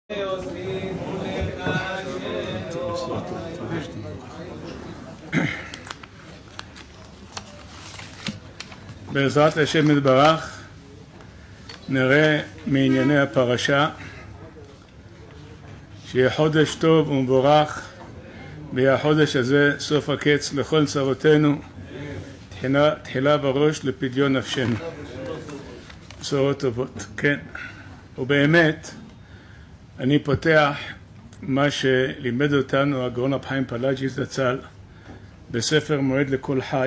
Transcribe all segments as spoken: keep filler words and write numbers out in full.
בעזרת השם יתברך נראה מענייני הפרשה שיהיה חודש טוב ומבורך, ויהיה החודש הזה סוף הקץ לכל צרותינו, תחילה, תחילה בראש לפדיון נפשנו. בשורות טובות. כן, ובאמת אני פותח מה שלימד אותנו הגאון רב חיים פלאג'י זצ"ל בספר מועד לכל חי.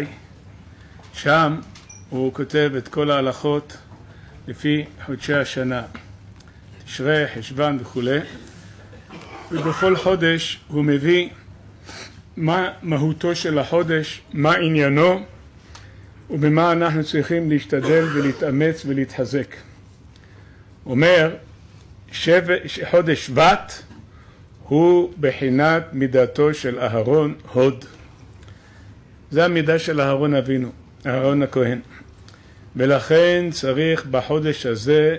שם הוא כותב את כל ההלכות לפי חודשי השנה, תשרי, חשוון וכו', ובכל חודש הוא מביא מה מהותו של החודש, מה עניינו, ובמה אנחנו צריכים להשתדל ולהתאמץ ולהתחזק. הוא אומר שחודש שבט הוא בחינת מידתו של אהרון הוד. זה המידה של אהרון אבינו, אהרון הכהן. ולכן צריך בחודש הזה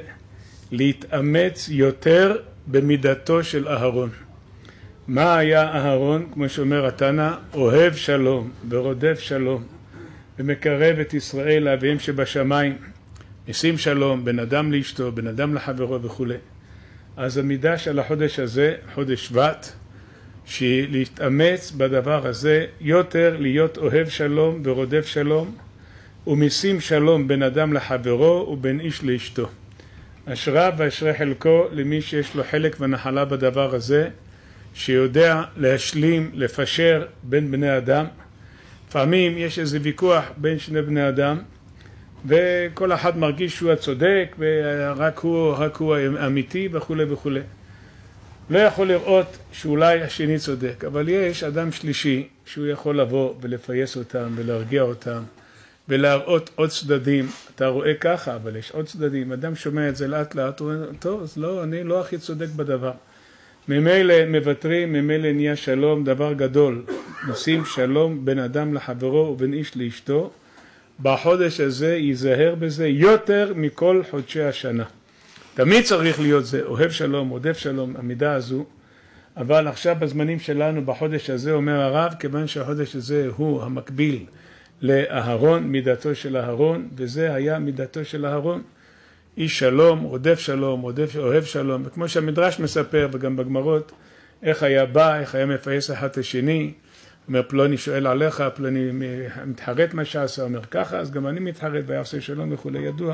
להתאמץ יותר במידתו של אהרון. מה היה אהרון? כמו שאומר התנא, אוהב שלום ורודף שלום ומקרב את ישראל לאביהם שבשמיים, נשים שלום בין אדם לאשתו, בין אדם לחברו וכו'. אז המידה של החודש הזה, חודש שבט, שהיא להתאמץ בדבר הזה יותר, להיות אוהב שלום ורודף שלום ומשים שלום בין אדם לחברו ובין איש לאשתו. אשרה ואשרי חלקו למי שיש לו חלק ונחלה בדבר הזה, שיודע להשלים, לפשר בין בני אדם. לפעמים יש איזה ויכוח בין שני בני אדם, וכל אחד מרגיש שהוא הצודק, ורק הוא, רק הוא אמיתי וכו' וכו'. לא יכול לראות שאולי השני צודק, אבל יש אדם שלישי שהוא יכול לבוא ולפייס אותם ולהרגיע אותם, ולהראות עוד צדדים. אתה רואה ככה, אבל יש עוד צדדים. אדם שומע את זה לאט לאט, הוא אומר, טוב, אז לא, אני לא הכי צודק בדבר. ממילא מבטרים, ממילא נהיה שלום, דבר גדול. נשים שלום בין אדם לחברו ובין איש לאשתו. בחודש הזה ייזהר בזה יותר מכל חודשי השנה. תמיד צריך להיות זה, אוהב שלום, רודף שלום, המידה הזו. אבל עכשיו בזמנים שלנו, בחודש הזה, אומר הרב, כיוון שהחודש הזה הוא המקביל לאהרון, מידתו של אהרון, וזה היה מידתו של אהרון. איש שלום, רודף שלום, רודף, אוהב שלום, וכמו שהמדרש מספר וגם בגמרות, איך היה בא, איך היה מפייס אחד את השני, אומר פלוני שואל עליך, פלוני מתחרט מה שעשה, אומר ככה, אז גם אני מתחרט ויעשה שלום וכו', ידוע.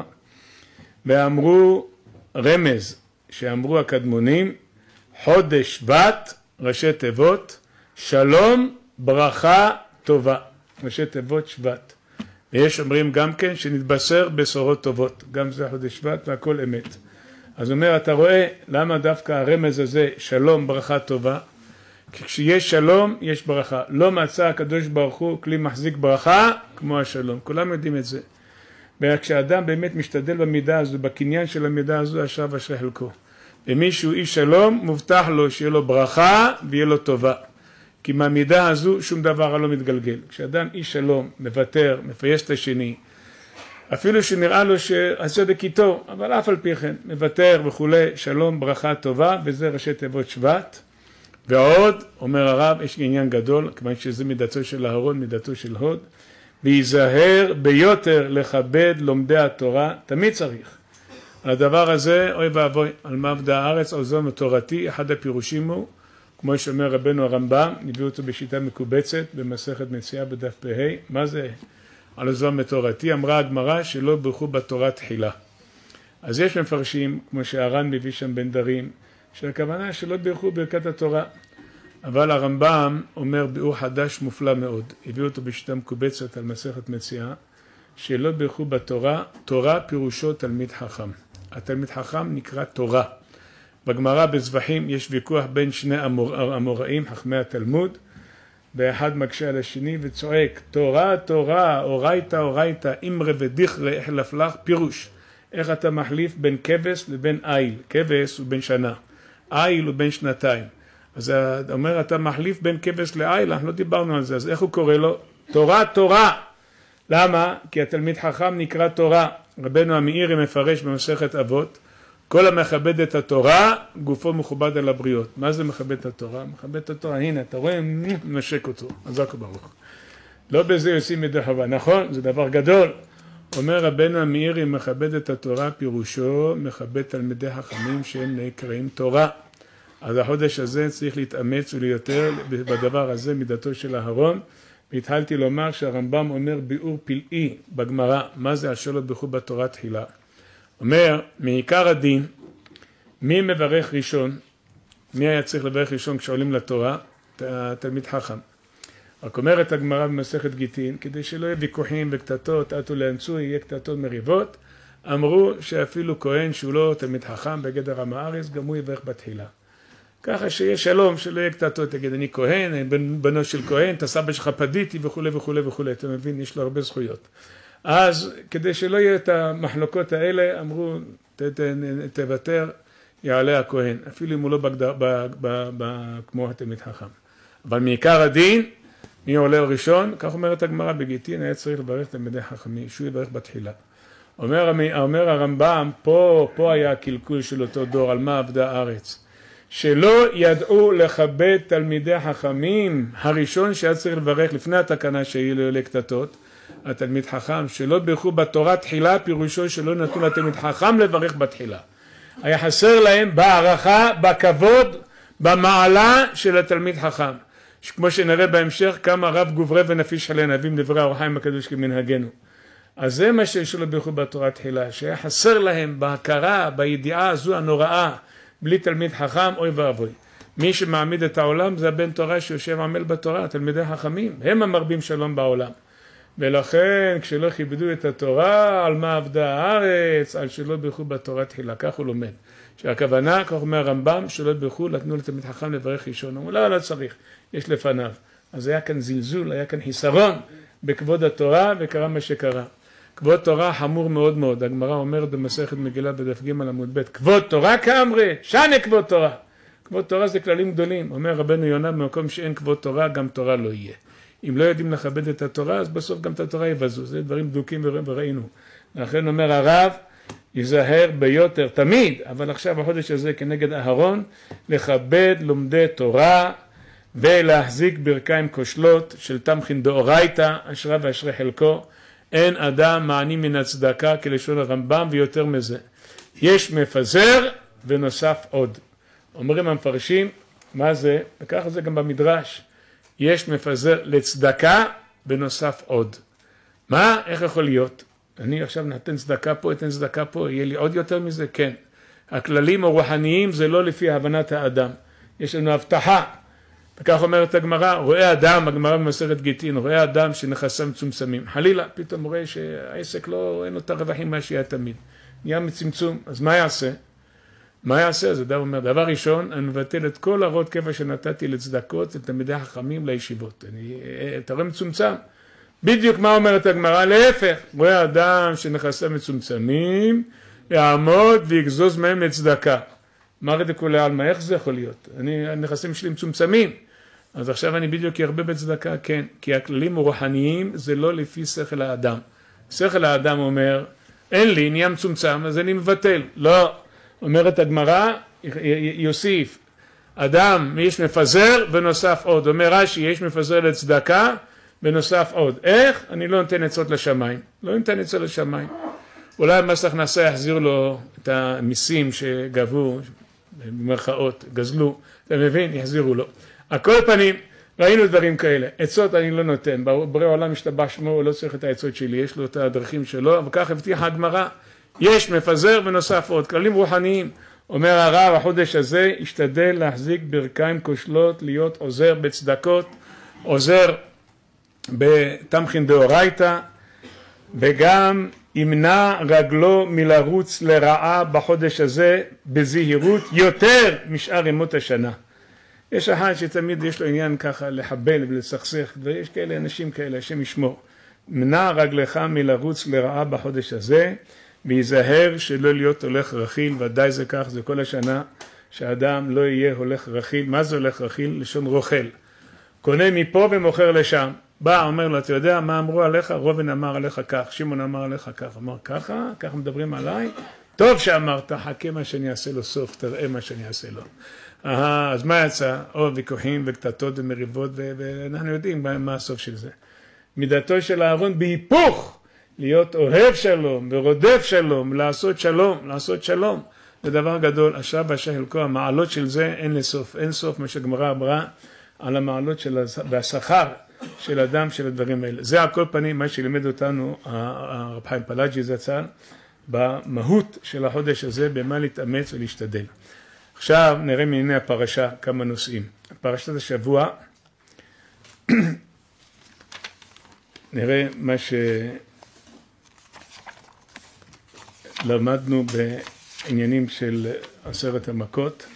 ואמרו רמז, שאמרו הקדמונים, חודש שבט, ראשי תיבות, שלום, ברכה, טובה. ראשי תיבות שבט. ויש אומרים גם כן שנתבשר בשורות טובות, גם זה חודש שבט והכל אמת. אז אומר, אתה רואה למה דווקא הרמז הזה שלום ברכה טובה? כי כשיש שלום יש ברכה. לא מצא הקדוש ברוך הוא כלי מחזיק ברכה כמו השלום. כולם יודעים את זה. וכשאדם באמת משתדל במידה הזו, בקניין של המידה הזו, אשרה ואשרי חלקו. ומישהו איש שלום מובטח לו שיהיה לו ברכה ויהיה לו טובה. כי מהמידה הזו שום דבר לא מתגלגל. כשאדם איש שלום, מוותר, מפייס את השני, אפילו שנראה לו שהצדק איתו, אבל אף על פי כן, מוותר וכו', שלום, ברכה טובה, וזה ראשי תיבות שבט. ועוד, אומר הרב, יש עניין גדול, כיוון שזה מידתו של אהרון, מידתו של הוד, וייזהר ביותר לכבד לומדי התורה, תמיד צריך. על הדבר הזה, אוי ואבוי, על מה עבדה הארץ, עוזם תורתי, אחד הפירושים הוא, כמו שאומר רבנו הרמב"ם, הביאו אותו בשיטה מקובצת, במסכת מציאה בדף פ"ה, מה זה? על עוזם תורתי, אמרה הגמרא שלא ברכו בתורה תחילה. אז יש מפרשים, כמו שהר"ן מביא שם בן דרים, שהכוונה שלא ברכו ברכת התורה. אבל הרמב"ם אומר ביאור חדש מופלא מאוד, הביאו אותו בשיטה מקובצת על מסכת מציאה, שלא ברכו בתורה, תורה פירושו תלמיד חכם. התלמיד חכם נקרא תורה. בגמרא בזבחים יש ויכוח בין שני אמור, אמוראים, חכמי התלמוד, ואחד מקשה על השני וצועק, תורה, תורה, אורייתא, אורייתא, אמרה ודיכרה, איך לפלח, פירוש. איך אתה מחליף בין כבש לבין איל? כבש הוא בין שנה, איל הוא בין שנתיים. אז אומר, אתה מחליף בין כבש לאיל, אנחנו לא דיברנו על זה, אז איך הוא קורא לו? תורה, תורה. למה? כי התלמיד חכם נקרא תורה. רבנו המאירי מפרש במסכת אבות, כל המכבד את התורה, גופו מכובד על הבריות. מה זה מכבד את התורה? מכבד את התורה, הנה, אתה רואה, נשק אותו, חזק וברוך. לא בזה יוצאים ידי חובה, נכון? זה דבר גדול. אומר רבנו המאירי, מכבד את התורה, פירושו, מכבד תלמידי חכמים שהם נקראים תורה. אז החודש הזה צריך להתאמץ וליותר בדבר הזה, מידתו של אהרון. והתחלתי לומר שהרמב"ם אומר ביאור פלאי בגמרא, מה זה אשר לא בירכו בתורה תחילה? אומר, מעיקר הדין, מי מברך ראשון? מי היה צריך לברך ראשון כשעולים לתורה? תלמיד חכם. רק אומרת הגמרא במסכת גיטין, כדי שלא יהיה ויכוחים וקטטות, עטו לאנצו, יהיה קטטות מריבות, אמרו שאפילו כהן שהוא לא תלמיד חכם בגדר עם הארץ, גם הוא יברך בתחילה. ככה שיהיה שלום, שלא יהיה קטטות, תגיד אני כהן, אני בן, בנו של כהן, אתה סבא שלך פדיתי וכו' וכו' וכו', אתה מבין, יש לו הרבה זכויות. אז כדי שלא יהיה את המחלוקות האלה, אמרו, ת, ת, תוותר, יעלה הכהן, אפילו אם הוא לא בגדר, ב, ב, ב, כמו התלמיד חכם. אבל מעיקר הדין, מי עולה ראשון? כך אומרת הגמרא בגיטין, היה צריך לברך תלמידי חכמים, שהוא יברך בתחילה. אומר, אומר הרמב"ם, פה, פה היה הקלקול של אותו דור, על מה עבדה הארץ. שלא ידעו לכבד תלמידי חכמים, הראשון שהיה צריך לברך לפני התקנה שיהיה לו לקטטות, התלמיד חכם, שלא בירכו בתורה תחילה, פירושו שלא נתנו לתלמיד חכם לברך בתחילה. היה חסר להם בהערכה, בכבוד, במעלה של התלמיד חכם. כמו שנראה בהמשך, כמה רב גוברי ונפיש עלי נביאים דברי האור החיים הקדוש כמנהגנו. אז זה מה שלא בירכו בתורה תחילה, שהיה חסר להם בהכרה, בידיעה הזו הנוראה, בלי תלמיד חכם, אוי ואבוי. מי שמעמיד את העולם זה הבן תורה שיושב עמל בתורה, תלמידי חכמים, הם המרבים שלום בעולם. ולכן כשלא כיבדו את התורה, על מה עבדה הארץ, על שלא בירכו בתורה תחילה, כך הוא לומד. שהכוונה, כך אומר הרמב"ם, שלא בירכו, נתנו לתלמיד חכם לברך ראשון. הוא לא, לא צריך, יש לפניו. אז היה כאן זלזול, היה כאן חיסרון בכבוד התורה, וקרה מה שקרה. כבוד תורה חמור מאוד מאוד. הגמרא אומרת במסכת מגילה בדף ג' עמוד ב', כבוד תורה כאמרי, שנה כבוד תורה. כבוד תורה זה כללים גדולים. אומר רבנו יונה, במקום שאין כבוד תורה, גם תורה לא יהיה. אם לא יודעים לכבד את התורה, אז בסוף גם את התורה יבזו. זה דברים דוקים וראינו. לכן אומר הרב, ייזהר ביותר תמיד, אבל עכשיו החודש הזה כנגד אהרון, לכבד לומדי תורה ולהחזיק ברכיים כושלות של תמכין דאורייתא, אשרה ואשרי חלקו. אין אדם מעני מן הצדקה כלשון הרמב"ם, ויותר מזה. יש מפזר ונוסף עוד. אומרים המפרשים, מה זה? וככה זה גם במדרש. יש מפזר לצדקה ונוסף עוד. מה? איך יכול להיות? אני עכשיו נתן צדקה פה, אתן צדקה פה, יהיה לי עוד יותר מזה? כן. הכללים הרוחניים זה לא לפי הבנת האדם. יש לנו הבטחה. וכך אומרת הגמרא, רואה אדם, הגמרא במסכת גיטין, רואה אדם שנכסיו מצומצמים. חלילה, פתאום רואה שהעסק לא, אין לו את הרווחים מה שהיה תמיד. נהיה מצמצום, אז מה יעשה? מה יעשה? זה דבר אומר, דבר ראשון, אני מבטל את כל הרות קבע שנתתי לצדקות, לתלמידי חכמים לישיבות. אני, אתה רואה מצומצם. בדיוק מה אומרת הגמרא? להפך, רואה אדם שנכסיו מצומצמים, יעמוד ויגזוז מהם לצדקה. מה רדי כולי עלמא, איך זה יכול להיות? אני, הנכסים שלי מצומצמים. אז עכשיו אני בדיוק ירבה בצדקה, כן. כי הכללים הרוחניים זה לא לפי שכל האדם. שכל האדם אומר, אין לי, נהיה מצומצם, אז אני מבטל. לא. אומרת הגמרא, יוסיף, אדם, יש מפזר ונוסף עוד. אומר רש"י, יש מפזר לצדקה ונוסף עוד. איך? אני לא נותן עצות לשמיים. לא נותן עצות לשמיים. אולי מס הכנסה יחזיר לו את המיסים שגבו, במרכאות, גזלו, אתה מבין? יחזירו לו. על כל פנים, ראינו דברים כאלה. עצות אני לא נותן. בורא עולם משתבח שמו, הוא לא צריך את העצות שלי, יש לו את הדרכים שלו, וכך הבטיחה הגמרא. יש מפזר ונוסף עוד, כללים רוחניים. אומר הרב, החודש הזה ישתדל להחזיק ברכיים כושלות, להיות עוזר בצדקות, עוזר בתמכין דאורייתא, וגם ימנע רגלו מלרוץ לרעה בחודש הזה בזהירות יותר משאר ימות השנה. יש אחד שתמיד יש לו עניין ככה לחבל ולסכסך, ויש כאלה אנשים כאלה, השם ישמור. מנע רגלך מלרוץ לרעה בחודש הזה, ויזהר שלא להיות הולך רכיל, ודאי זה כך, זה כל השנה, שאדם לא יהיה הולך רכיל. מה זה הולך רכיל? לשון רוכל. קונה מפה ומוכר לשם. בא, אומר לו, אתה יודע מה אמרו עליך? רובן אמר עליך כך, שמעון אמר עליך כך. אמר ככה, ככה מדברים עליי, טוב שאמרת, חכה מה שאני אעשה לו סוף, תראה מה שאני אעשה לו. אה, אז מה יצא? או ויכוחים וקטטות ומריבות, ואנחנו יודעים מה הסוף של זה. מידתו של אהרון בהיפוך, להיות אוהב שלום ורודף שלום, לעשות שלום, לעשות שלום. זה דבר גדול, אשריו ואשרי חלקו, המעלות של זה אין לסוף, אין סוף מה שהגמרא אמרה על המעלות של והשכר של אדם של הדברים האלה. זה על כל פנים מה שלימד אותנו הרב חיים פלאג'י זצ"ל במהות של החודש הזה, במה להתאמץ ולהשתדל. עכשיו נראה מעיני הפרשה כמה נושאים. פרשת השבוע, נראה מה שלמדנו בעניינים של עשרת המכות.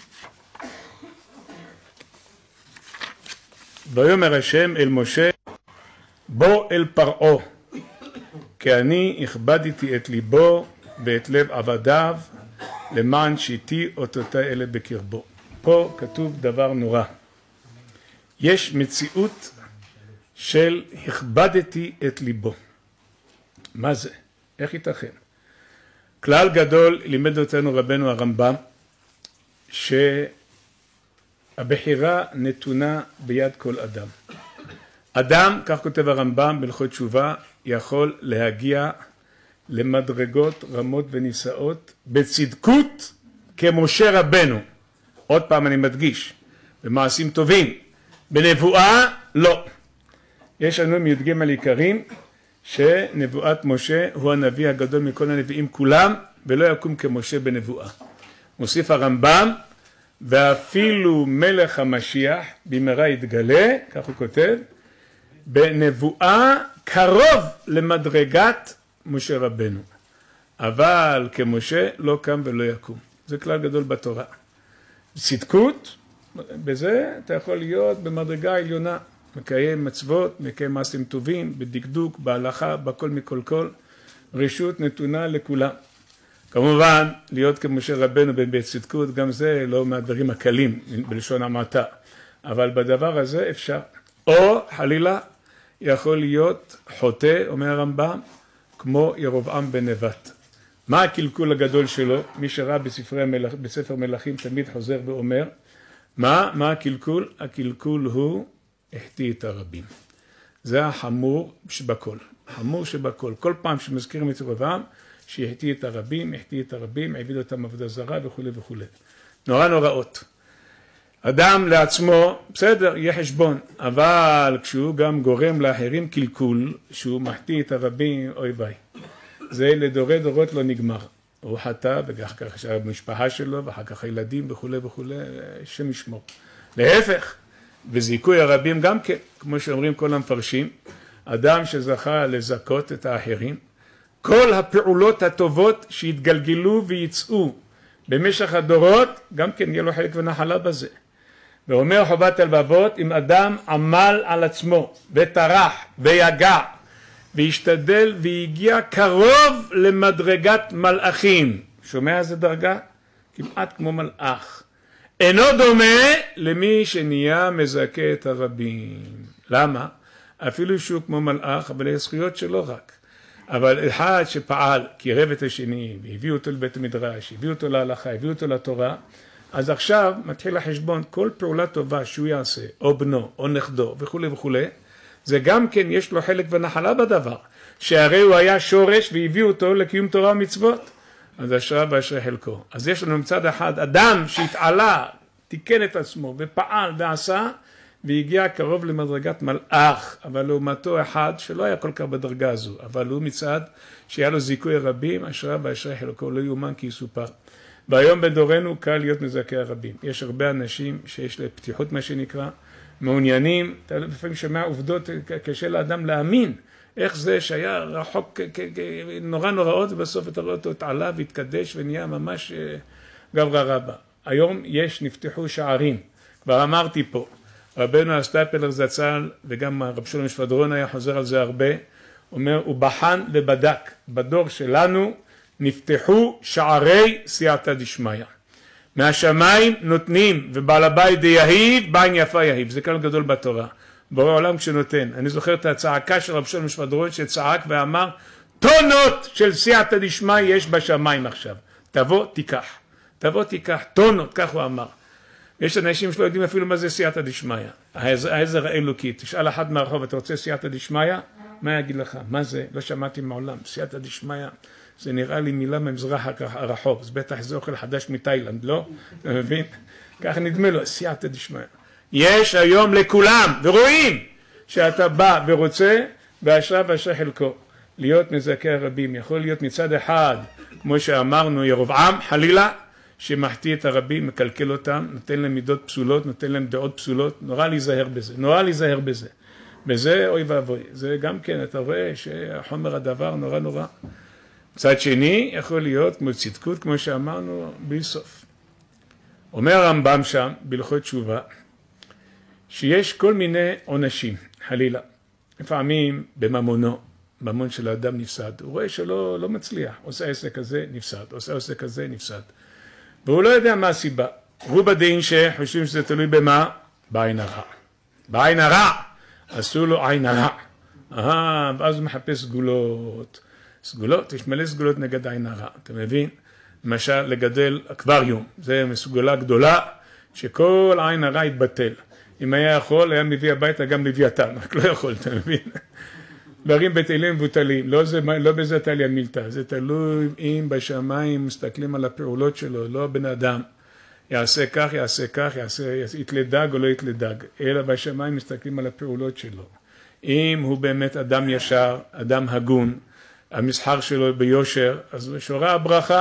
ויאמר השם אל משה, בוא אל פרעה, כי אני הכבדתי את ליבו ואת לב עבדיו, למען שיתי אותותי אלה בקרבו. פה כתוב דבר נורא. יש מציאות של הכבדתי את ליבו. מה זה? איך ייתכן? כלל גדול לימד אותנו רבנו הרמב"ם, שהבחירה נתונה ביד כל אדם. אדם, כך כותב הרמב"ם בהלכות תשובה, יכול להגיע למדרגות רמות ונישאות בצדקות כמשה רבנו. עוד פעם אני מדגיש, במעשים טובים. בנבואה לא. יש לנו מי"ג עיקרים שנבואת משה הוא הנביא הגדול מכל הנביאים כולם, ולא יקום כמשה בנבואה. מוסיף הרמב"ם, ואפילו מלך המשיח במהרה יתגלה, כך הוא כותב, בנבואה קרוב למדרגת משה רבנו. אבל כמשה לא קם ולא יקום. זה כלל גדול בתורה. צדקות, בזה אתה יכול להיות במדרגה העליונה. מקיים מצוות, מקיים מעשים טובים, בדקדוק, בהלכה, בכל מכל כל. רשות נתונה לכולם. כמובן, להיות כמשה רבנו בצדקות, גם זה לא מהדברים הקלים, בלשון המעטה. אבל בדבר הזה אפשר. או חלילה, יכול להיות חוטא, אומר הרמב"ם, כמו ירבעם בן נבט. מה הקלקול הגדול שלו? מי שראה בספרי המלך, בספר מלכים תמיד חוזר ואומר, מה? מה הקלקול? הקלקול הוא החטיא את הרבים. זה החמור שבכל. חמור שבכל. כל פעם שמזכירים את ירבעם, שהחטיא את הרבים, החטיא את הרבים, העביד אותם עבודה זרה וכו' וכו'. נורא נוראות. אדם לעצמו, בסדר, יהיה חשבון, אבל כשהוא גם גורם לאחרים קלקול, שהוא מחטיא את הרבים, אוי ביי. זה לדורי דורות לא נגמר. הוא חטא, ואחר כך המשפחה שלו, ואחר כך הילדים וכו' וכו', שם ישמור. להפך, וזיכוי הרבים גם כן, כמו שאומרים כל המפרשים, אדם שזכה לזכות את האחרים, כל הפעולות הטובות שהתגלגלו ויצאו במשך הדורות, גם כן יהיה לו חלק ונחלה בזה. ואומר חובת הלבבות, אם אדם עמל על עצמו וטרח ויגע והשתדל והגיע קרוב למדרגת מלאכים, שומע איזה דרגה? כמעט כמו מלאך. אינו דומה למי שנהיה מזכה את הרבים. למה? אפילו שהוא כמו מלאך, אבל יש זכויות שלו רק. אבל אחד שפעל, קירב את השני, והביא אותו לבית המדרש, הביא אותו להלכה, הביא אותו לתורה, אז עכשיו מתחיל החשבון, כל פעולה טובה שהוא יעשה, או בנו, או נכדו, וכו' וכו', זה גם כן יש לו חלק ונחלה בדבר, שהרי הוא היה שורש והביא אותו לקיום תורה ומצוות, אז אשריו ואשרי חלקו. אז יש לנו מצד אחד אדם שהתעלה, תיקן את עצמו, ופעל ועשה, והגיע קרוב למדרגת מלאך, אבל לעומתו אחד שלא היה כל כך בדרגה הזו, אבל הוא מצד שהיה לו זיכוי רבים, אשריו ואשרי חלקו, לא יאומן כי יסופר. והיום בדורנו קל להיות מזכה הרבים. יש הרבה אנשים שיש להם פתיחות מה שנקרא, מעוניינים, אתה לפעמים שומע עובדות, קשה לאדם להאמין, איך זה שהיה רחוק נורא נוראות, ובסוף אתה רואה אותו התעלה והתקדש ונהיה ממש גברא רבא. היום יש, נפתחו שערים, כבר אמרתי פה, רבנו הסטייפלר זצ"ל, וגם רב שלום שפדרון היה חוזר על זה הרבה, אומר, הוא בחן ובדק, בדור שלנו נפתחו שערי סייעתא דשמיא. מהשמיים נותנים, ובעל הבית דיהיב, בעין יפה יהיב. זה כלל גדול בתורה. בורא עולם כשנותן. אני זוכר את הצעקה של רב שלום שפדרון שצעק ואמר, טונות של סייעתא דשמיא יש בשמיים עכשיו. תבוא תיקח, תבוא תיקח, טונות, כך הוא אמר. יש אנשים שלא יודעים אפילו מה זה סייעתא דשמיא, העזר האלוקי. תשאל אחד מהרחוב, אתה רוצה סייעתא דשמיא? מה יגיד לך? מה זה? לא שמעתי מעולם. סייעתא דשמיא, זה נראה לי מילה ממזרח הרחוב, זה בטח זה אוכל חדש מתאילנד, לא? אתה מבין? ככה נדמה לו, סייעתא דשמיא. יש היום לכולם, ורואים שאתה בא ורוצה, באשרה ואשרי חלקו. להיות מזכה הרבים, יכול להיות מצד אחד, כמו שאמרנו, ירבעם, חלילה, שמחטיא את הרבים, מקלקל אותם, נותן להם מידות פסולות, נותן להם דעות פסולות, נורא להיזהר בזה, נורא להיזהר בזה. בזה אוי ואבוי, זה גם כן, אתה רואה שהחומר הדבר נורא נורא. מצד שני, יכול להיות כמו צדקות, כמו שאמרנו, בלי סוף. אומר הרמב"ם שם, בהלכות תשובה, שיש כל מיני עונשים, חלילה. לפעמים בממונו, ממון של האדם נפסד, הוא רואה שלא לא מצליח, עושה עסק כזה, נפסד, עושה עסק כזה, נפסד. והוא לא יודע מה הסיבה. רובה דין שחושבים שזה תלוי במה? בעין הרע. בעין הרע, עשו לו עין הרע. אה, ואז הוא מחפש סגולות. סגולות, יש מלא סגולות נגד עין הרע, אתה מבין? למשל, לגדל אקווריום, זה מסגולה גדולה, שכל עין הרע יתבטל. אם היה יכול, היה מביא הביתה גם לוויתן, רק לא יכול, אתה מבין? דברים בטלים מבוטלים, לא, זה, לא בזה תליה מילתא, זה תלוי אם בשמיים מסתכלים על הפעולות שלו, לא הבן אדם, יעשה כך, יעשה כך, יעשה, יתלה דג או לא יתלה דג, אלא בשמיים מסתכלים על הפעולות שלו. אם הוא באמת אדם ישר, אדם הגון, המסחר שלו ביושר, אז שורה הברכה,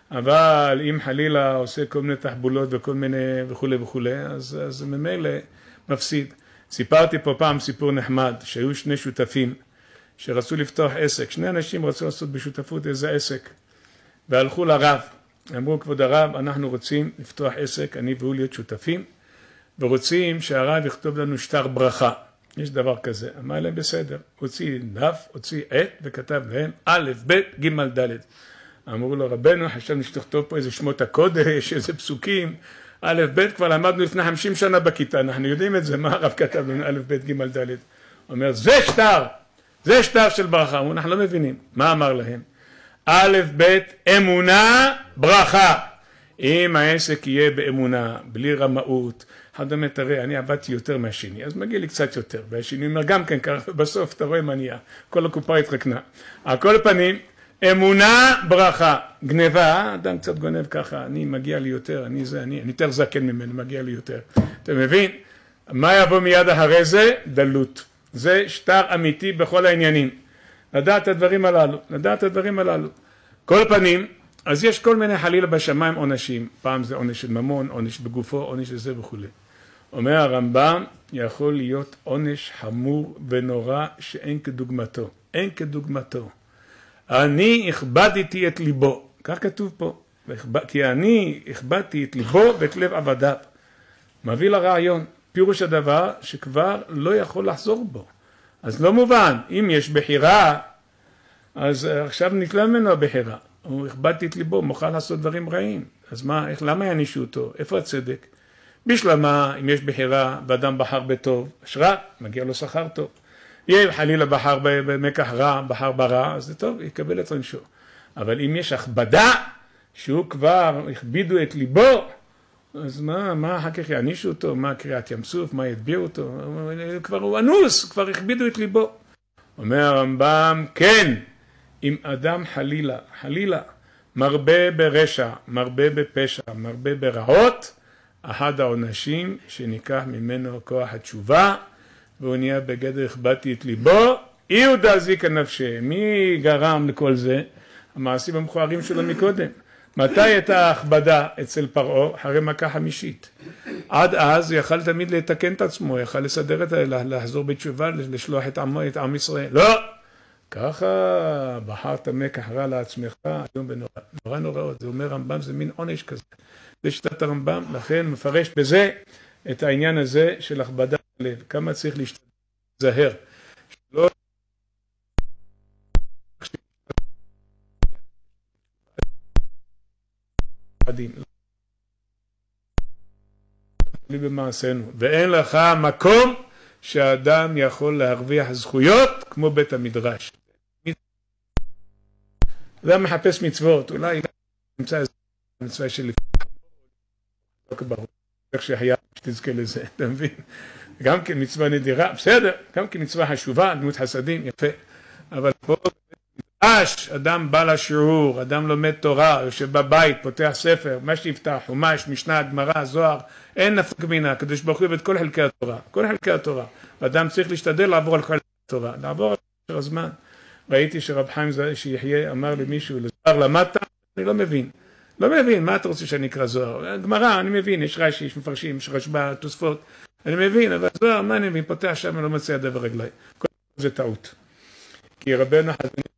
אבל אם חלילה עושה כל מיני תחבולות וכל מיני וכו' וכו', אז, אז ממילא מפסיד. סיפרתי פה פעם סיפור נחמד, שהיו שני שותפים שרצו לפתוח עסק, שני אנשים רצו לעשות בשותפות איזה עסק, והלכו לרב, אמרו כבוד הרב, אנחנו רוצים לפתוח עסק, אני והוא להיות שותפים, ורוצים שהרב יכתוב לנו שטר ברכה, יש דבר כזה, אמר להם בסדר, הוציא דף, הוציא עט וכתב להם א', ב', ג', ד'. אמרו לו רבנו, חשבנו שתכתוב פה איזה שמות הקודש, איזה פסוקים, א', ב', כבר למדנו לפני חמישים שנה בכיתה, אנחנו יודעים את זה, מה הרב כתב לנו א', ב', ג', ד'. אומר, זה שטר, זה שטר של ברכה. אמרו, אנחנו לא מבינים. מה אמר להם? א', ב', אמונה, ברכה. אם העסק יהיה באמונה, בלי רמאות, אחד אומר, תראה, אני עבדתי יותר מהשני, אז מגיע לי קצת יותר, והשני אומר, גם כן ככה, בסוף אתה רואה מה נהיה, כל הקופה התרקנה. על כל פנים, אמונה, ברכה. גניבה, אדם קצת גונב ככה, אני מגיע לי יותר, אני זה, אני, אני יותר זקן ממנו, מגיע לי יותר. אתה מבין? מה יבוא מיד אחרי זה? דלות. זה שטר אמיתי בכל העניינים. לדעת את הדברים הללו, לדעת את הדברים הללו. כל פנים, אז יש כל מיני חלילה בשמיים עונשים. פעם זה עונש של ממון, עונש בגופו, עונש של זה וכו'. אומר הרמב"ם, יכול להיות עונש חמור ונורא שאין כדוגמתו. אין כדוגמתו. אני הכבדתי את ליבו. כך כתוב פה. כי אני הכבדתי את ליבו ואת לב עבדיו. מביא לרעיון. פירוש הדבר שכבר לא יכול לחזור בו. אז לא מובן, אם יש בחירה, אז עכשיו נתלה ממנו הבחירה. הוא הכבדתי את ליבו, מוכן לעשות דברים רעים. אז מה, איך, למה יענישו אותו? איפה הצדק? בשלמה, אם יש בחירה, ואדם בחר בטוב, אשרה, מגיע לו שכר טוב. יהיה חלילה בחר במקח רע, בחר ברע, אז זה טוב, יקבל את עונשו. אבל אם יש הכבדה, שהוא כבר הכבידו את ליבו, אז מה, מה אחר כך יענישו אותו? מה קריאת ים סוף? מה ידביעו אותו? כבר הוא אנוס, כבר הכבידו את ליבו. אומר הרמב"ם, כן, אם אדם חלילה, חלילה, מרבה ברשע, מרבה בפשע, מרבה ברעות, אחד העונשים שניקח ממנו כוח התשובה, והוא נהיה בגדר הכבדתי את ליבו, אי הוא דזיק הנפשי. מי גרם לכל זה? המעשים המכוערים שלו מקודם. מתי הייתה הכבדה אצל פרעה? אחרי מכה חמישית. עד אז יכל תמיד לתקן את עצמו, יכל לסדר את, לחזור בתשובה, לשלוח את עמו, את עם ישראל. לא! ככה בחרת מקח רע לעצמך, היום בנורא, נורא נוראות. זה אומר רמב"ם, זה מין עונש כזה. זה שיטת הרמב"ם, לכן מפרש בזה את העניין הזה של הכבדת הלב. כמה צריך להשתזהר. שלא במעשינו, ואין לך מקום שהאדם יכול להרוויח זכויות כמו בית המדרש. זה מחפש מצוות, אולי נמצא איזה מצווה של איך שהיה שתזכה לזה, אתה מבין? גם כן מצווה נדירה, בסדר, גם כן מצווה חשובה, דמות חסדים, יפה, אבל פה אש, אדם בא לשיעור, אדם לומד תורה, יושב בבית, פותח ספר, מה שיפתח, חומש, משנה, גמרא, זוהר, אין נפק מינה, הקדוש ברוך הוא אוהב את כל חלקי התורה, כל חלקי התורה, ואדם צריך להשתדל לעבור על כל חלקי התורה, לעבור על הזמן. ראיתי שרב חיים שיחיה אמר למישהו, לזוהר למדת, אני לא מבין, לא מבין, מה אתה רוצה שאני אקרא זוהר? גמרא, אני מבין, יש רש"י, יש מפרשים, יש רשב"א, תוספות, אני מבין, אבל זוהר, מה אני מבין, פותח שם, אני לא מצא ידיו ורגליי. כל זה טעות. כי רבנו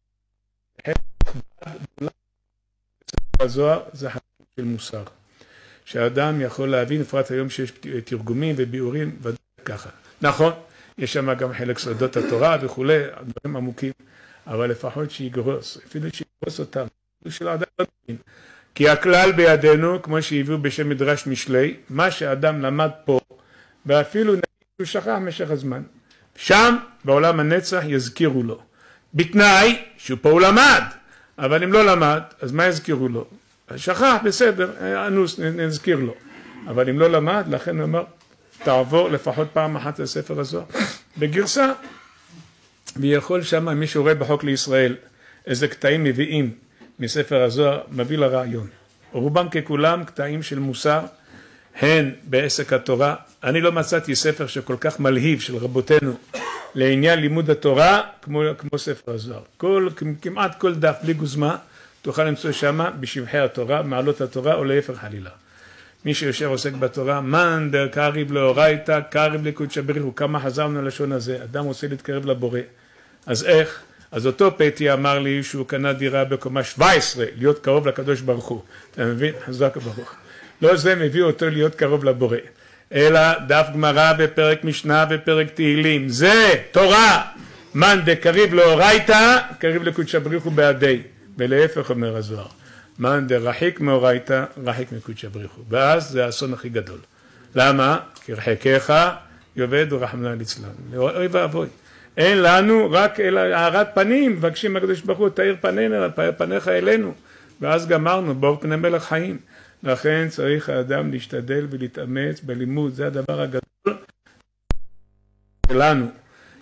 הזוהר זה חלק של מוסר. שהאדם יכול להבין, בפרט היום שיש תרגומים וביאורים, ודאי ככה. נכון, יש שם גם חלק סודות התורה וכולי, דברים עמוקים, אבל לפחות שיגרוס, אפילו שיגרוס אותם, של האדם לא מבין. כי הכלל בידינו, כמו שהביאו בשם מדרש משלי, מה שהאדם למד פה, ואפילו נגיד שהוא שכח משך הזמן, שם בעולם הנצח יזכירו לו. בתנאי שהוא פה הוא למד, אבל אם לא למד, אז מה יזכירו לו? שכח, בסדר, אנוס, נזכיר לו. אבל אם לא למד, לכן הוא אומר, תעבור לפחות פעם אחת לספר הזוהר. בגרסה, ויכול שם מי שרואה בחוק לישראל, איזה קטעים מביאים מספר הזוהר, מביא לרעיון. רובם ככולם קטעים של מוסר, הן בעסק התורה. אני לא מצאתי ספר שכל כך מלהיב של רבותינו, לעניין לימוד התורה, כמו, כמו ספר הזוהר. כל, כמעט כל דף בלי גוזמה, תוכל למצוא שמה בשבחי התורה, מעלות התורה, או להפך חלילה. מי שיושב עוסק בתורה, מן דר קריב לאורייתא, קריב לקודשא בריך הוא, כמה חזרנו ללשון הזה, אדם רוצה להתקרב לבורא. אז איך? אז אותו פתי אמר לי שהוא קנה דירה בקומה שבע עשרה, להיות קרוב לקדוש ברוך הוא. אתה מבין? חזק ברוך. לא זה מביא אותו להיות קרוב לבורא. אלא דף גמרא בפרק משנה ופרק תהילים. זה תורה. מן דקריב לאורייתא, קריב לקודשא בריך הוא בעדי. ולהפך אומר הזוהר. מן דרחיק מאורייתא, רחיק מקודשא בריך הוא. ואז זה האסון הכי גדול. למה? כי רחקיך יאבד ורחמנא ליצלן. אוי ואבוי. אין לנו רק אלא הארת פנים, מבקשים הקדוש ברוך הוא, תאיר פנינו, פניך אלינו. ואז גמרנו, באור פני מלך חיים. לכן צריך האדם להשתדל ולהתאמץ בלימוד, זה הדבר הגדול שלנו.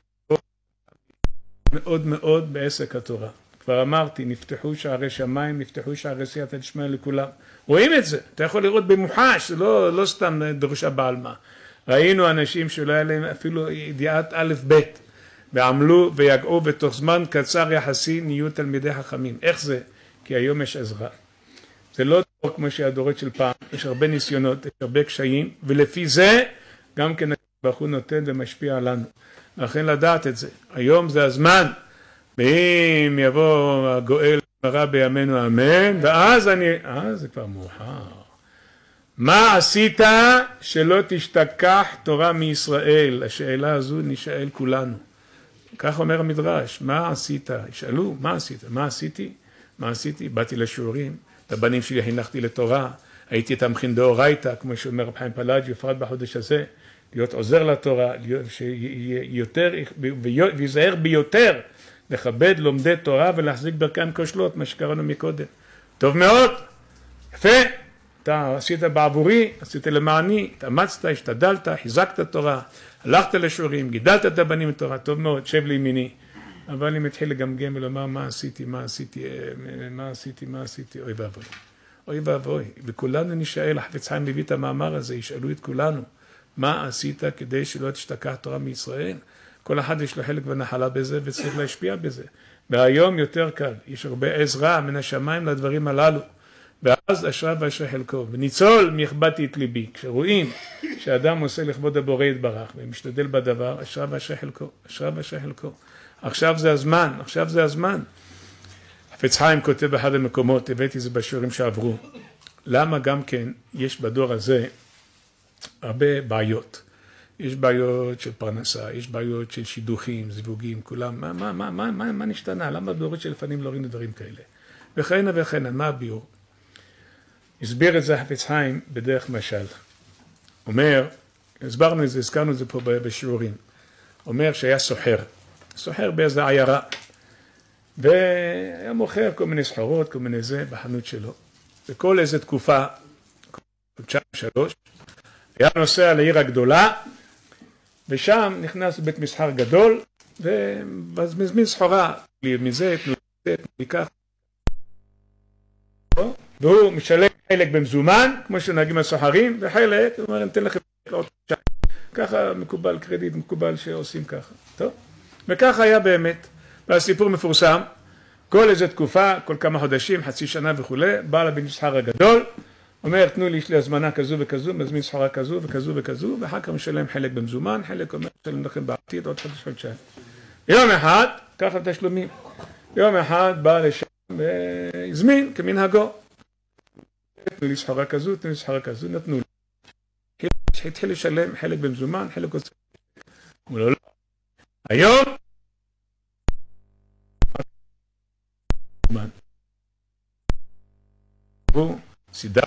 מאוד מאוד בעסק התורה. כבר אמרתי, נפתחו שערי שמיים, נפתחו שערי סייעתא דשמיא לכולם. רואים את זה, אתה יכול לראות במוחש, זה לא, לא סתם דרושה בעלמא. ראינו אנשים שלא היה להם אפילו ידיעת א' ב', ועמלו ויגעו בתוך זמן קצר יחסי נהיו תלמידי חכמים. איך זה? כי היום יש עזרה. זה לא דור כמו שהדורות של פעם, יש הרבה ניסיונות, יש הרבה קשיים, ולפי זה גם כן ברוך הוא נותן ומשפיע עלינו. לכן לדעת את זה. היום זה הזמן, ואם יבוא הגואל מרא בימינו אמן, ואז אני, אה זה כבר מאוחר. מה עשית שלא תשתכח תורה מישראל? השאלה הזו נשאל כולנו. כך אומר המדרש, מה עשית? ישאלו, מה עשית? מה עשיתי? מה עשיתי? באתי לשיעורים, לבנים שלי חינכתי לתורה, הייתי תמכין דאורייתא, כמו שאומר רב חיים פלאג'י, בפרט בחודש הזה, להיות עוזר לתורה, שיותר, ויזהר ביותר, לכבד לומדי תורה ולהחזיק ברכיים כושלות, מה שקראנו מקודם. טוב מאוד, יפה, אתה עשית בעבורי, עשית למעני, התאמצת, השתדלת, חיזקת תורה, הלכת לשיעורים, גידלת את הבנים בתורה, טוב מאוד, שב לימיני. אבל אם התחיל לגמגם ולומר מה עשיתי, מה עשיתי, מה עשיתי, מה עשיתי, אוי ואבוי. אוי ואבוי, וכולנו נשאל, החפץ חיים מביא את המאמר הזה, ישאלו את כולנו, מה עשית כדי שלא תשתכח תורה מישראל? כל אחד יש לו חלק ונחלה בזה וצריך להשפיע בזה. והיום יותר קל, יש הרבה עזרה מן השמיים לדברים הללו. ואז אשרה ואשרה חלקו, וניצול מיכבדתי את ליבי. כשרואים שאדם עושה לכבוד הבורא יתברך ומשתדל בדבר, אשרה ואשרה חלקו, אשרה ואשרה חלקו. עכשיו זה הזמן, עכשיו זה הזמן. חפץ חיים כותב באחד המקומות, הבאתי זה בשיעורים שעברו. למה גם כן יש בדור הזה הרבה בעיות. יש בעיות של פרנסה, יש בעיות של שידוכים, זיווגים, כולם. מה, מה, מה, מה, מה, מה נשתנה? למה בדורות שלפנים לא ראינו דברים כאלה? וכהנה וכהנה, מה הביאור? הסביר את זה חפץ חיים בדרך משל. אומר, הסברנו את זה, הזכרנו את זה פה בשיעורים. אומר שהיה סוחר, סוחר באיזו עיירה, והיה מוכר כל מיני סחורות, כל מיני זה, בחנות שלו. בכל איזו תקופה, חודשיים שלוש, היה נוסע לעיר הגדולה, ושם נכנס לבית מסחר גדול, ומזמין סחורה, מזה, ניקח, והוא משלם חלק במזומן, כמו שנהגים הסוחרים, וחלק, הוא אומר, נתן לכם עוד חודשיים. ככה מקובל קרדיט, מקובל שעושים ככה. טוב? וככה היה באמת. והסיפור מפורסם, כל איזו תקופה, כל כמה חודשים, חצי שנה וכולי, בא לבית מסחר הגדול, אומר, תנו לי, יש לי הזמנה כזו וכזו, מזמין סחורה כזו וכזו וכזו, ואחר כך משלם חלק במזומן, חלק אומר, משלם לכם בעתיד, עוד חודש חודשיים. יום אחד, ככה תשלומים. יום אחד בא לשם והזמין כמנהגו. תנו לי סחורה כזו, תנו לי סחורה כזו, נתנו לי. התחיל לשלם חלק במזומן, חלק עושה. אמרו לו, לא. היום, הוא סידר.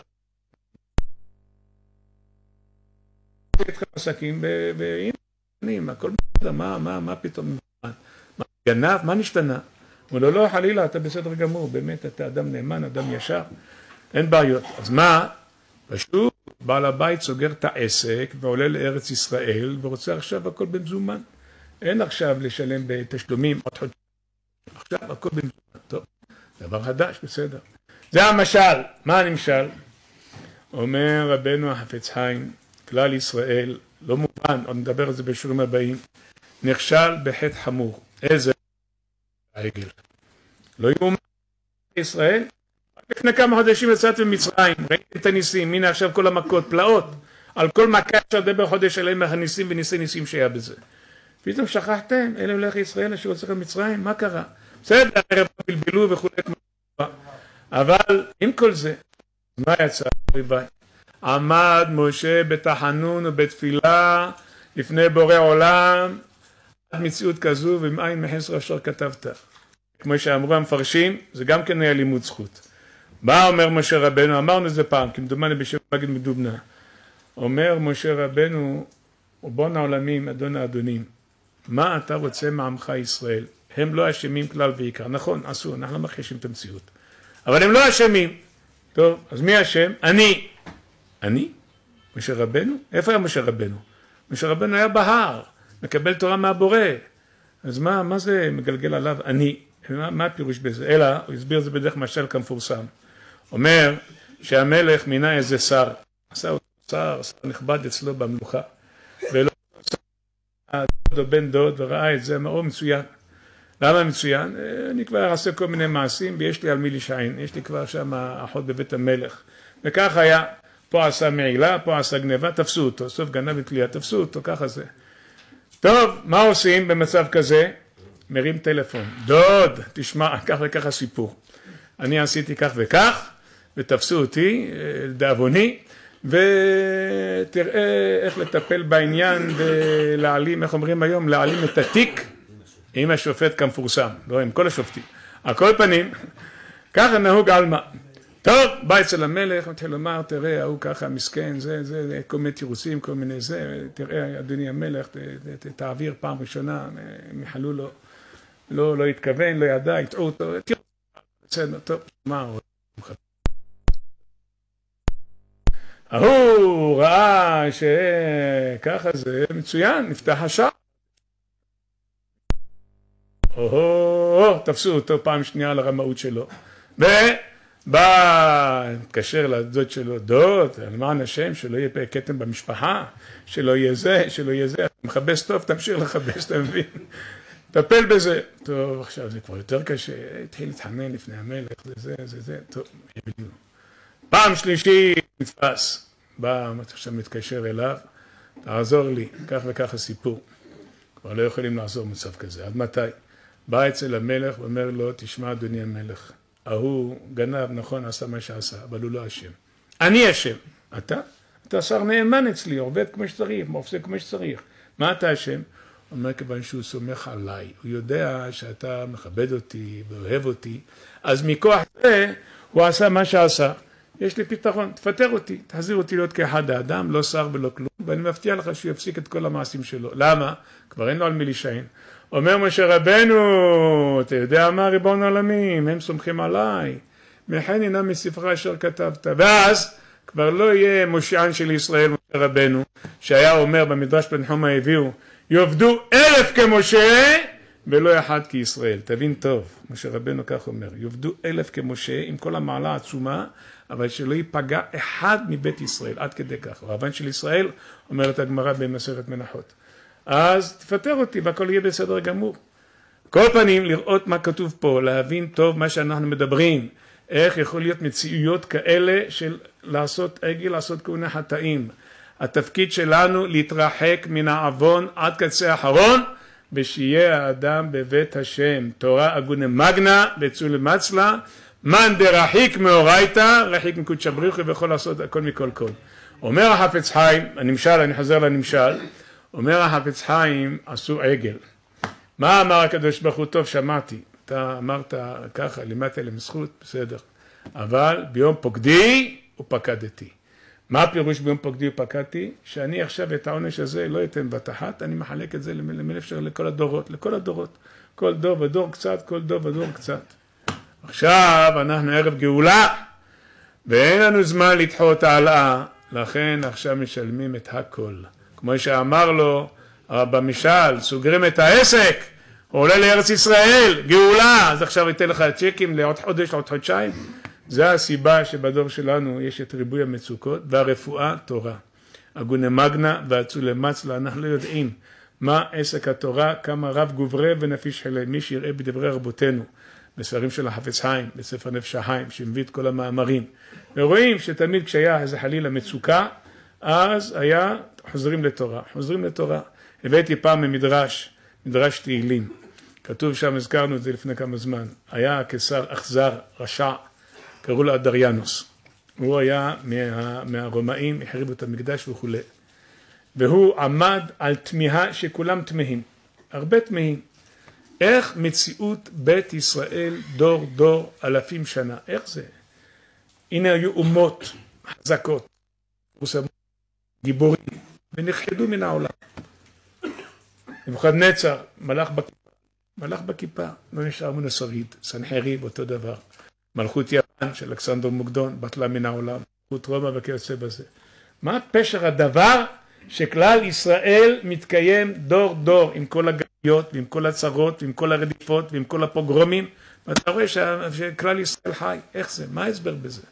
אתכם עסקים בעניינים, הכל בסדר, מה, מה, מה פתאום, מה גנב, מה נשתנה? אמרו לו, לא, חלילה, אתה בסדר גמור, באמת, אתה אדם נאמן, אדם ישר, אין בעיות. אז מה? פשוט, בעל הבית סוגר את העסק ועולה לארץ ישראל ורוצה עכשיו הכל במזומן. אין עכשיו לשלם בתשלומים עוד חודש. עכשיו הכל במזומן. טוב, דבר חדש, בסדר. זה המשל. מה הנמשל? אומר רבנו החפץ חיים, כלל ישראל, לא מובן, עוד נדבר על זה בשיעורים הבאים, נכשל בחטא חמור. איזה? העגל. לא יאומן ישראל? לפני כמה חודשים יצאתם ממצרים, ראיתם את הניסים, הנה עכשיו כל המכות, פלאות, על כל מכה אפשר לדבר חודש עליהם הניסים וניסי ניסים שהיה בזה. פתאום שכחתם, אלה מלך ישראל אשר יוצא ממצרים, מה קרה? בסדר, ערב בלבלו וכו', אבל עם כל זה, מה יצא? עמד משה בתחנון ובתפילה לפני בורא עולם, עד מציאות כזו ומעין מחסר אשר כתבת. כמו שאמרו המפרשים, זה גם כן היה לימוד זכות. מה אומר משה רבנו? אמרנו את זה פעם, כמדומני בשם מגד מדובנה. אומר משה רבנו, ובון העולמים, אדון האדונים, מה אתה רוצה מעמך ישראל? הם לא אשמים כלל ועיקר. נכון, עשו, אנחנו לא מכחישים את המציאות. אבל הם לא אשמים. טוב, אז מי אשם? אני. אני? משה רבנו? איפה היה משה רבנו? משה רבנו היה בהר, מקבל תורה מהבורא. אז מה, מה זה מגלגל עליו? אני. מה, מה הפירוש בזה? אלא, הוא הסביר את זה בדרך משל כמפורסם. אומר שהמלך מינה איזה שר, עשה אותו שר, שר נכבד אצלו במלוכה, ולא עשה דוד או בן דוד וראה את זה, אמרו מצוין. למה מצוין? אני כבר אעשה כל מיני מעשים ויש לי על מי לשעין, יש לי כבר שם אחות בבית המלך. וכך היה, פה עשה מעילה, פה עשה גניבה, תפסו אותו, סוף גנב ותלייה, תפסו אותו, ככה זה. טוב, מה עושים במצב כזה? מרים טלפון, דוד, תשמע, כך וכך הסיפור. אני עשיתי כך וכך, ותפסו אותי, לדאבוני, ותראה איך לטפל בעניין ולהעלים, איך אומרים היום, להעלים את התיק עם השופט כמפורסם, לא עם כל השופטים. על כל פנים, ככה נהוג עלמא. טוב, בא אצל המלך, מתחיל לומר, תראה, הוא ככה מסכן, זה, זה, כל מיני תירוצים, כל מיני זה, תראה, אדוני המלך, ת, ת, ת, תעביר פעם ראשונה, הם יחלו לו, לא, לא התכוון, לא ידע, יטעו אותו, תראו, בסדר, טוב, מה הוא? ההוא ראה שככה זה מצוין, נפתח השער. או, תפסו אותו פעם שנייה על הרמאות שלו. ובא, התקשר לדוד שלו, דוד, למען השם, שלא יהיה פה כתם במשפחה, שלא יהיה זה, שלא יהיה זה, אתה מחבש טוב, תמשיך לחבש, אתה מבין? טפל בזה. טוב, עכשיו זה כבר יותר קשה, התחיל להתחנן לפני המלך, זה זה, זה זה, טוב, יבדינו. פעם שלישי נתפס, בא, עכשיו מתקשר אליו, תעזור לי, כך וכך הסיפור. כבר לא יכולים לעזור מצב כזה, עד מתי? בא אצל המלך ואומר לו, תשמע אדוני המלך, ההוא גנב, נכון, עשה מה שעשה, אבל הוא לא אשם. אני אשם. אתה? אתה שר נאמן אצלי, עובד כמו שצריך, מופסק כמו שצריך. מה אתה אשם? הוא אומר, כיוון שהוא סומך עליי, הוא יודע שאתה מכבד אותי ואוהב אותי, אז מכוח זה הוא עשה מה שעשה. יש לי פתרון, תפטר אותי, תחזיר אותי להיות כאחד האדם, לא שר ולא כלום, ואני מבטיח לך שהוא יפסיק את כל המעשים שלו. למה? כבר אין לו על מי להישען. אומר משה רבנו, אתה יודע מה ריבון העולמים, הם סומכים עליי, מחן הנה מספרה אשר כתבת. ואז כבר לא יהיה מושיען של ישראל, משה רבנו, שהיה אומר במדרש פנחומא הביאו, יעבדו אלף כמשה ולא אחד כישראל. תבין טוב, משה רבנו כך אומר, יעבדו אלף כמשה עם כל המעלה העצומה, אבל שלא ייפגע אחד מבית ישראל, עד כדי כך. הרבן של ישראל, אומרת הגמרא במסכת מנחות. אז תפטר אותי והכל יהיה בסדר גמור. כל פנים, לראות מה כתוב פה, להבין טוב מה שאנחנו מדברים, איך יכול להיות מציאויות כאלה של לעשות עגל, לעשות כהונה חטאים. התפקיד שלנו להתרחק מן העוון עד קצה האחרון, ושיהיה האדם בבית השם. תורה הגונה מגנה, בצול מצלה, מן דרחיק מאורייתא, רחיק מקודשא בריך הוא, ויכול לעשות הכל מכל כל. אומר החפץ חיים, הנמשל, אני חוזר לנמשל, אומר החפץ חיים, עשו עגל. מה אמר הקדוש ברוך הוא? טוב, שמעתי. אתה אמרת ככה, לימדת להם זכות, בסדר. אבל ביום פוקדי ופקדתי. מה הפירוש ביום פוקדי ופקדתי? שאני עכשיו את העונש הזה לא אתן בת אחת, אני מחלק את זה למלא אפשר לכל הדורות, לכל הדורות. כל דור ודור קצת, כל דור ודור קצת. עכשיו אנחנו ערב גאולה, ואין לנו זמן לדחות העלאה, לכן עכשיו משלמים את הכל. כמו שאמר לו במשל, סוגרים את העסק, הוא עולה לארץ ישראל, גאולה, אז עכשיו ייתן לך צ'קים לעוד חודש, לעוד חודשיים. זה הסיבה שבדור שלנו יש את ריבוי המצוקות, והרפואה תורה. הגונה מגנה והצולה מצלה, אנחנו לא יודעים מה עסק התורה, כמה רב גוברה ונפיש חלה, מי שיראה בדברי רבותינו, בספרים של החפץ חיים, בספר נפש החיים, שמביא את כל המאמרים. ורואים שתמיד כשהיה איזה חלילה מצוקה, אז היה חוזרים לתורה, חוזרים לתורה. הבאתי פעם ממדרש, מדרש תהילים. כתוב שם, הזכרנו את זה לפני כמה זמן. היה קיסר אכזר, רשע, קראו לו אדריאנוס. הוא היה מה, מהרומאים, החריבו את המקדש וכו'. והוא עמד על תמיהה שכולם תמהים. הרבה תמהים. איך מציאות בית ישראל דור דור אלפים שנה? איך זה? הנה היו אומות חזקות, גיבורים, ונכחדו מן העולם. נבוכדנצר, מלך בכיפה, מלך בכיפה, לא נשאר ממנו שריד, סנחריב אותו דבר. מלכות יוון של אלכסנדר מוקדון, בטלה מן העולם, מלכות רומא וכיוצא בזה. מה פשר הדבר שכלל ישראל מתקיים דור דור עם כל הגלויות ועם כל הצרות ועם כל הרדיפות ועם כל הפוגרומים, ואתה רואה שכלל ישראל חי, איך זה? מה ההסבר בזה?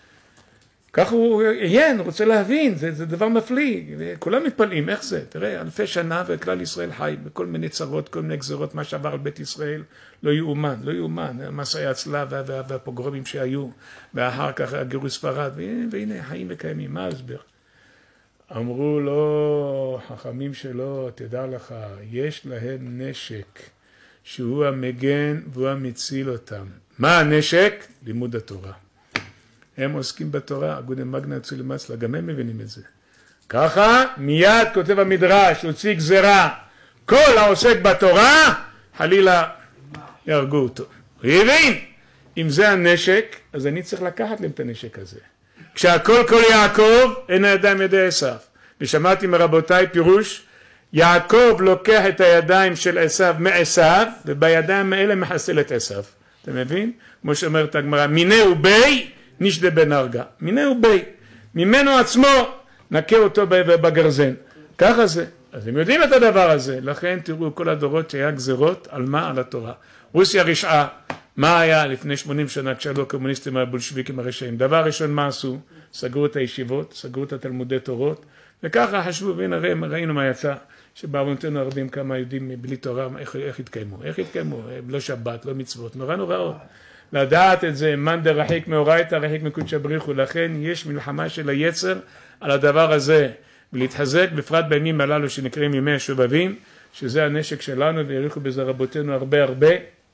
כך הוא עיין, רוצה להבין, זה, זה דבר מפליא, כולם מתפלאים, איך זה? תראה, אלפי שנה וכלל ישראל חי, בכל מיני צרות, כל מיני גזרות, מה שעבר על בית ישראל, לא יאומן, לא יאומן, מסעי הצלב וה, וה, והפוגרומים שהיו, ואחר כך גירוש ספרד, והנה, חיים וקיימים, מה ההסבר? אמרו לו, חכמים שלו, תדע לך, יש להם נשק, שהוא המגן והוא המציל אותם. מה הנשק? לימוד התורה. הם עוסקים בתורה, הגונה מגנה צולה מצלה, גם הם מבינים את זה. ככה מיד כותב המדרש, הוציא גזרה, כל העוסק בתורה, חלילה יהרגו אותו. הוא הבין, אם זה הנשק, אז אני צריך לקחת להם את הנשק הזה. כשהכל כל יעקב, אין הידיים ידי עשיו. ושמעתי מרבותיי פירוש, יעקב לוקח את הידיים של עשיו מעשיו, ובידיים האלה מחסל את עשיו. אתה מבין? כמו שאומרת הגמרא, מינהו בי, נשדה בן הרגה. מינהו בי. ממנו עצמו, נקה אותו בגרזן. ככה זה. אז הם יודעים את הדבר הזה. לכן תראו כל הדורות שהיה גזרות, על מה? על התורה. רוסיה רשעה. מה היה לפני שמונים שנה כשעלו הקומוניסטים הבולשביקים הרשעים? דבר ראשון מה עשו? סגרו את הישיבות, סגרו את התלמודי תורות, וככה חשבו, והנה ראינו מה יצא, שבעוונותינו הרבים כמה יהודים בלי תורה, איך, איך התקיימו? איך התקיימו? לא שבת, לא מצוות, נורא נוראות. לדעת את זה, מן דרחיק מאורייתא, רחיק מקודשא בריך הוא, לכן יש מלחמה של היצר על הדבר הזה, ולהתחזק בפרט בימים הללו שנקראים ימי השובבים, שזה הנשק שלנו, והעריכו בזה רבותינו הרבה הרבה,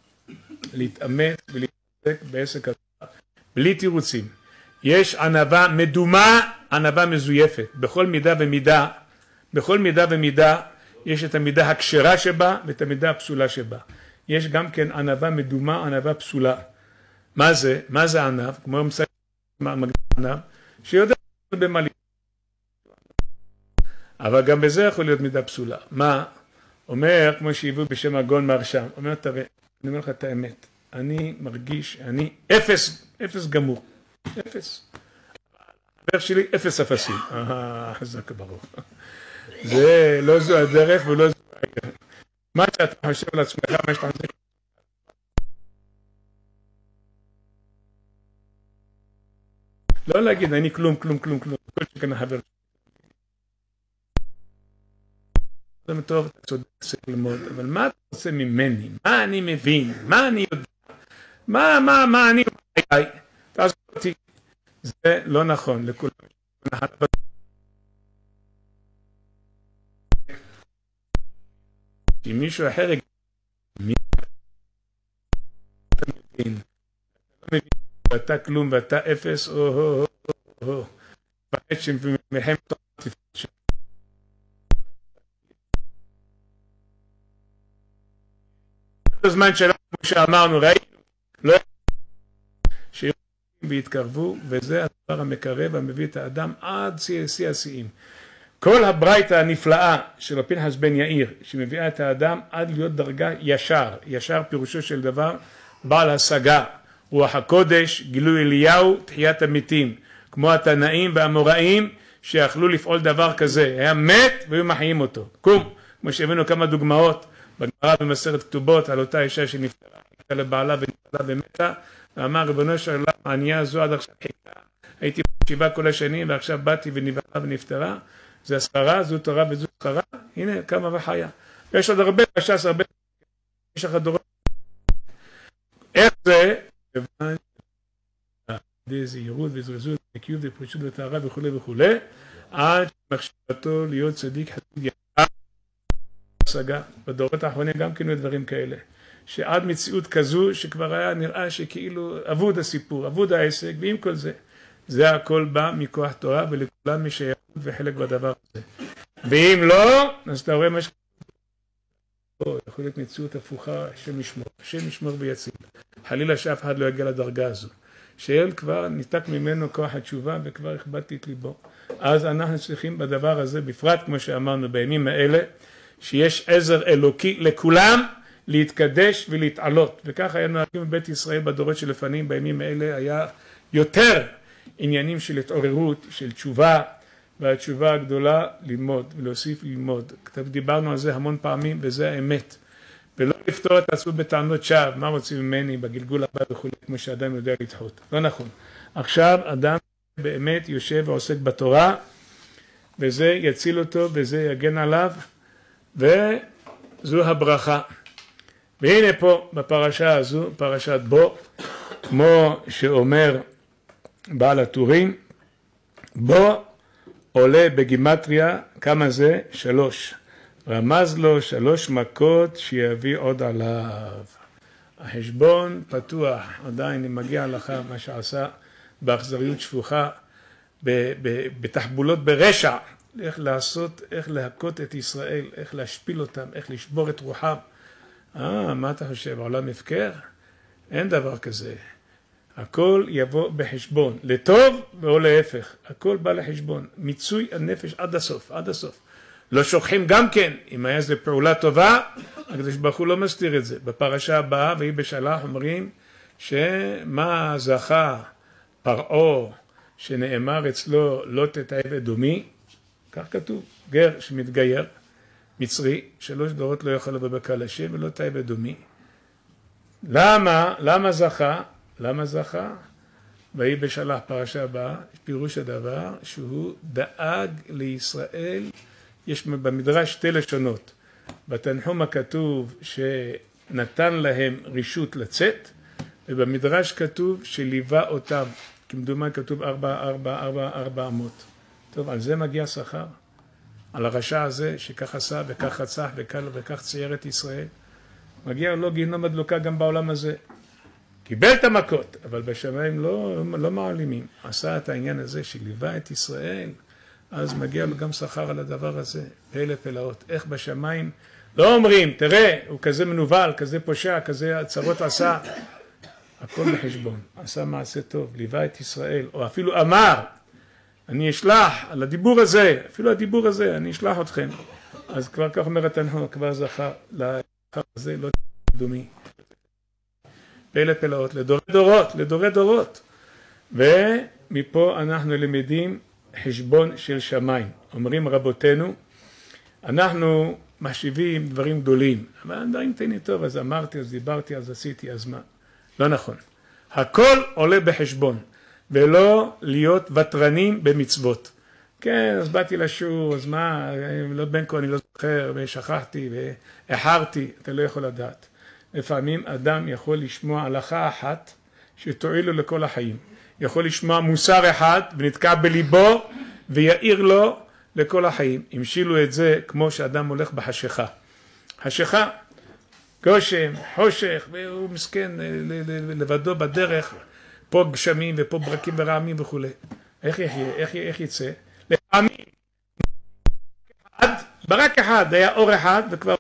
להתאמץ ולהתחזק בעסק התורה, בלי תירוצים. יש ענווה מדומה, ענווה מזויפת. בכל מידה ומידה, בכל מידה ומידה, יש את המידה הכשרה שבה ואת המידה הפסולה שבה. יש גם כן ענווה מדומה, ענווה פסולה. מה זה? מה זה ענב? כמו מסיים מגדיר ענב, שיודע במה להיות. אבל גם בזה יכול להיות מידה פסולה. מה? אומר, כמו שהביאו בשם הגאון מהרש"ם, אומר, תראה, אני אומר לך את האמת. אני מרגיש, אני אפס, אפס גמור, אפס. החבר שלי אפס אפסים, אה, חזק ברוך. זה לא זו הדרך ולא זו הדרך. מה שאתה חושב על עצמך, מה שאתה חושב. לא להגיד, אני כלום, כלום, כלום, כלום, כל שכן החבר. זה טוב, אתה צודק, צריך ללמוד, אבל מה אתה עושה ממני? מה אני מבין? מה אני יודע? מה, מה, מה אני... תעזור אותי. זה לא נכון, לכולם. אם מישהו אחר יגיד, מי אתה מבין? אתה לא מבין, ואתה כלום ואתה אפס, או, או, או, או, או. פחד שמלחמת תפת שם. בזמן שלנו, כמו שאמרנו, ראינו, לא שיהיו והתקרבו, וזה הדבר המקרב המביא את האדם עד שיא השיאים. כל הברייתא הנפלאה של פנחס בן יאיר, שמביאה את האדם עד להיות דרגה ישר, ישר פירושו של דבר, בעל השגה, רוח הקודש, גילוי אליהו, תחיית המתים, כמו התנאים והאמוראים שיכלו לפעול דבר כזה, היה מת והיו מחיים אותו, קום, כמו שהבאנו כמה דוגמאות, בגמרא במסכת כתובות על אותה אישה שנפטרה, נפטרה לבעלה ונפטרה ומתה, ואמר ריבונו של עולם, הענייה הזו עד עכשיו חיכה, הייתי בישיבה כל השנים ועכשיו באתי ונבעלה ונפטרה, זה השכרה, זו תורה וזו שכרה, הנה כמה וחיה. יש עוד הרבה פשס, הרבה יש לך דורות. איך זה? די זהירות וזרזות, נקיות ופרישות וטהרה וכו' וכו', עד מחשבתו להיות צדיק חסיד ישר, השגה. בדורות האחרונים גם כן דברים כאלה. שעד מציאות כזו שכבר היה נראה שכאילו אבוד הסיפור, אבוד העסק, ועם כל זה. זה הכל בא מכוח תורה ולכולם משייכות וחלק בדבר הזה. ואם לא, אז אתה רואה מה ש... יכול להיות מציאות הפוכה, השם ישמור, השם ישמור ויציל. חלילה שאף אחד לא יגיע לדרגה הזו. שאל כבר ניתק ממנו כוח התשובה וכבר הכבדתי את ליבו. אז אנחנו צריכים בדבר הזה, בפרט כמו שאמרנו בימים האלה, שיש עזר אלוקי לכולם להתקדש ולהתעלות. וכך היה נוהגים בבית ישראל בדורות שלפנים, בימים האלה היה יותר עניינים של התעוררות, של תשובה, והתשובה הגדולה ללמוד ולהוסיף ללמוד. דיברנו על זה המון פעמים וזה האמת. ולא לפתור את עצמו בטענות שווא, מה רוצים ממני בגלגול הבא וכו', כמו שאדם יודע לדחות. לא נכון. עכשיו אדם באמת יושב ועוסק בתורה, וזה יציל אותו וזה יגן עליו, וזו הברכה. והנה פה בפרשה הזו, פרשת בו, כמו שאומר בעל הטורים, בו עולה בגימטריה, כמה זה? שלוש. רמז לו שלוש מכות שיביא עוד עליו. החשבון פתוח, עדיין אם מגיע לך מה שעשה באכזריות שפוכה, בתחבולות ברשע, איך לעשות, איך להכות את ישראל, איך להשפיל אותם, איך לשבור את רוחם. אה, מה אתה חושב, העולם הפקר? אין דבר כזה. הכל יבוא בחשבון, לטוב או להפך, הכל בא לחשבון, מיצוי הנפש עד הסוף, עד הסוף. לא שוכחים גם כן, אם היה איזו פעולה טובה, הקדוש ברוך הוא לא מסתיר את זה. בפרשה הבאה, והיא בשלח, אומרים שמה זכה פרעה שנאמר אצלו לא תתעב אדומי, כך כתוב, גר שמתגייר, מצרי, שלוש דורות לא יכול לבוא בקהל השם ולא תתעב אדומי. למה? למה זכה? למה זכה? והיא בשלח פרשה הבאה, פירוש הדבר שהוא דאג לישראל, יש במדרש שתי לשונות. בתנחום הכתוב שנתן להם רשות לצאת, ובמדרש כתוב שליווה אותם, כמדומה כתוב ארבע, ארבע, ארבע, ארבע אמות. טוב, על זה מגיע שכר. על הרשע הזה שכך עשה וכך רצח וכך צייר את ישראל. מגיע לו גיהנום הדלוקה גם בעולם הזה. קיבל את המכות, אבל בשמיים לא, לא מעלימים. עשה את העניין הזה שליווה את ישראל, אז מגיע לו גם שכר על הדבר הזה. פלא פלאות. איך בשמיים לא אומרים, תראה, הוא כזה מנוול, כזה פושע, כזה צרות עשה. הכל בחשבון. עשה מעשה טוב, ליווה את ישראל, או אפילו אמר, אני אשלח על הדיבור הזה, אפילו הדיבור הזה, אני אשלח אתכם. אז כבר כך אומר התנחום, כבר זכה, לשכר הזה לא דומי. פלא פלאות, לדורי דורות, לדורי דורות. ומפה אנחנו למדים חשבון של שמיים. אומרים רבותינו, אנחנו מחשיבים דברים גדולים, אבל דברים קטנים טוב, אז אמרתי, אז דיברתי, אז עשיתי, אז מה? לא נכון. הכל עולה בחשבון, ולא להיות ותרנים במצוות. כן, אז באתי לשור, אז מה, לא בין כה אני לא זוכר, ושכחתי, ואיחרתי, אתה לא יכול לדעת. לפעמים אדם יכול לשמוע הלכה אחת, שתועיל לו לכל החיים. יכול לשמוע מוסר אחד, ונתקע בליבו, ויעיר לו לכל החיים. המשילו את זה כמו שאדם הולך בחשיכה. חשיכה, גושם, חושך, והוא מסכן לבדו בדרך, פה גשמים ופה ברקים ורעמים וכו'. איך יחיה? איך, איך יצא? לפעמים, אחד, ברק אחד, היה אור אחד וכבר...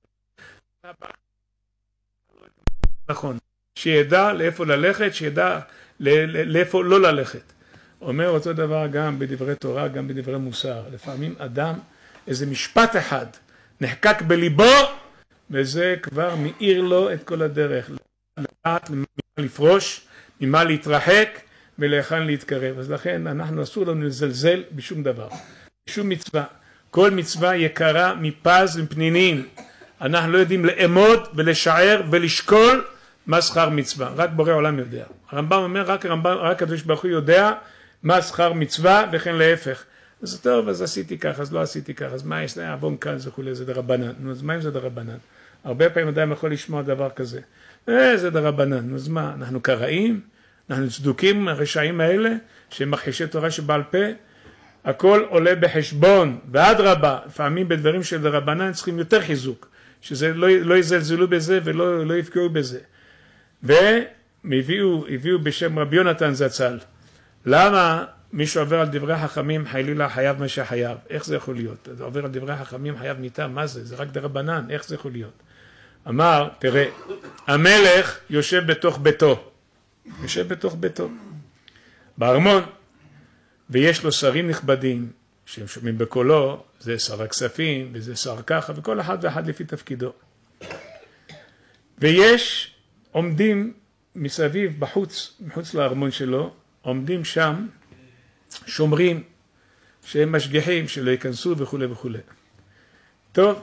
נכון, שידע לאיפה ללכת, שידע לאיפה לא ללכת. אומר אותו דבר גם בדברי תורה, גם בדברי מוסר. לפעמים אדם, איזה משפט אחד, נחקק בליבו, וזה כבר מאיר לו את כל הדרך. לדעת ממה לפרוש, ממה להתרחק, ולהיכן להתקרב. אז לכן אנחנו אסור לנו לזלזל בשום דבר. בשום מצווה. כל מצווה יקרה מפז ופנינים. אנחנו לא יודעים לאמוד ולשער ולשקול מה שכר מצווה. רק בורא עולם יודע. הרמב"ם אומר, רק הרמב"ם, רק הקדוש ברוך הוא יודע מה שכר מצווה וכן להפך. אז טוב, אז עשיתי ככה, אז לא עשיתי ככה, אז מה יש לה, אבון כאן זה כולי, זה דרבנן. נו, אז מה אם זה דרבנן? הרבה פעמים אדם יכול לשמוע דבר כזה. אה, זה דרבנן. נו, אז מה, אנחנו קראים? אנחנו צדוקים, הרשעים האלה, שהם מכחישי תורה שבעל פה? הכל עולה בחשבון, ועד רבה, לפעמים בדברים של דרבנן צריכים יותר חיזוק, שזה לא, לא יזלזלו בזה ולא לא יפגעו בזה. והם הביאו, הביאו בשם רבי יונתן זצ"ל. למה מי שעובר על דברי חכמים חלילה חייב מה שחייב? איך זה יכול להיות? עובר על דברי חכמים חייב מיתה, מה זה? זה רק דרבנן, איך זה יכול להיות? אמר, תראה, המלך יושב בתוך ביתו, יושב בתוך ביתו, בארמון, ויש לו שרים נכבדים, שהם שומעים בקולו, זה שר הכספים, וזה שר ככה, וכל אחד ואחד לפי תפקידו. ויש עומדים מסביב, בחוץ, מחוץ לארמון שלו, עומדים שם שומרים שהם משגיחים שלא ייכנסו וכו' וכו'. טוב,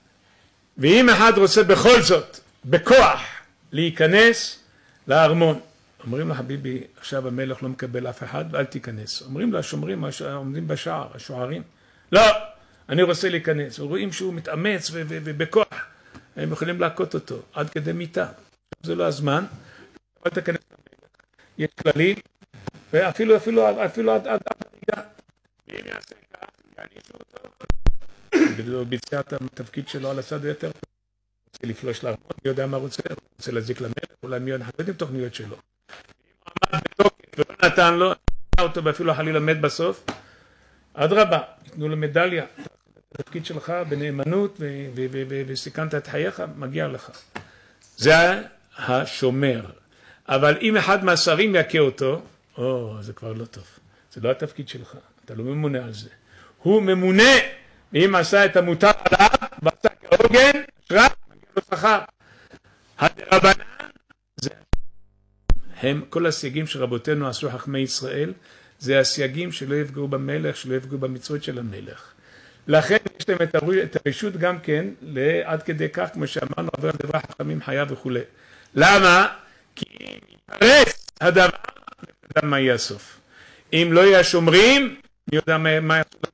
ואם אחד רוצה בכל זאת, בכוח, להיכנס לארמון, אומרים לו, חביבי, עכשיו המלך לא מקבל אף אחד ואל תיכנס. אומרים לו, השומרים עומדים בשער, השוערים, לא, אני רוצה להיכנס. ורואים שהוא מתאמץ ובכוח, הם יכולים להכות אותו עד כדי מיתה. זה לא הזמן, אל תיכנס למלך. יש כללים, ואפילו, אפילו, אפילו עד עד עד ואם יעשה כך, יענישו אותו. הוא ביצע את התפקיד שלו על הצד היותר. הוא רוצה לפלוש לארמון, מי יודע מה רוצה, הוא רוצה להזיק למלך, אולי מי אנחנו יודעים תוכניות שלו. אם הוא עמד בתוקף ולא נתן לו, נתן אותו ואפילו חלילה מת בסוף, אדרבה, ייתנו לו מדליה. התפקיד שלך בנאמנות וסיכנת את חייך, מגיע לך. זה השומר. אבל אם אחד מהשרים יכה אותו, או, זה כבר לא טוב. זה לא התפקיד שלך, אתה לא ממונה על זה. הוא ממונה, ואם עשה את המותר עליו, ועשה כהוגן, שרק, מגיע לו שכר. הדרבנן, זה הם, כל הסייגים שרבותינו עשו חכמי ישראל, זה הסייגים שלא יפגעו במלך, שלא יפגעו במצוות של המלך. לכן יש להם את הרשות גם כן, עד כדי כך, כמו שאמרנו, עובר לדברי חכמים חיה וכו'. למה? כי אם יפרס הדבר, יודע מה יהיה הסוף. אם לא יהיה שומרים, מי יודע מה יהיה הסוף.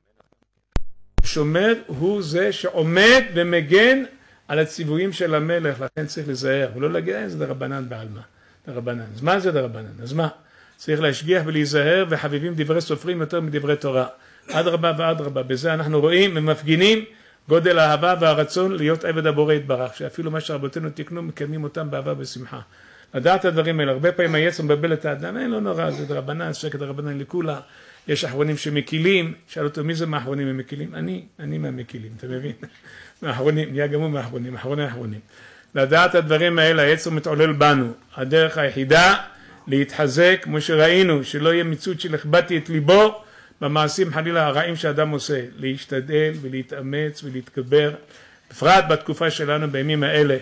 שומר הוא זה שעומד ומגן על הציוויים של המלך, לכן צריך לזהר, ולא להגיד, אין, זה דרבנן בעלמא, דרבנן. אז מה זה דרבנן? אז מה? צריך להשגיח ולהיזהר, וחביבים דברי סופרים יותר מדברי תורה. אדרבה ואדרבה, בזה אנחנו רואים ומפגינים גודל האהבה והרצון להיות עבד הבורא יתברך, שאפילו מה שרבותינו תקנו, מקיימים אותם באהבה ושמחה. לדעת הדברים האלה, הרבה פעמים היצר מבלבל את האדם, אין, לא נורא, זה דרבנן, שקט דרבנן לכולה, יש אחרונים שמקילים, שאל אותו, מי זה מהאחרונים המקילים? אני, אני מהמקילים, אתה מבין? מהאחרונים, נהיה גם הוא מהאחרונים, אחרוני האחרונים. לדעת הדברים האלה, היצר מתעולל בנו, הדרך היחידה להתחזק, כמו שראינו, שלא יהיה מיצות של הכבדתי את ליבו, במעשים חלילה הרעים שאדם עושה, להשתדל ולהתאמץ ולהתגבר, בפרט בתקופה שלנו בימים האלה,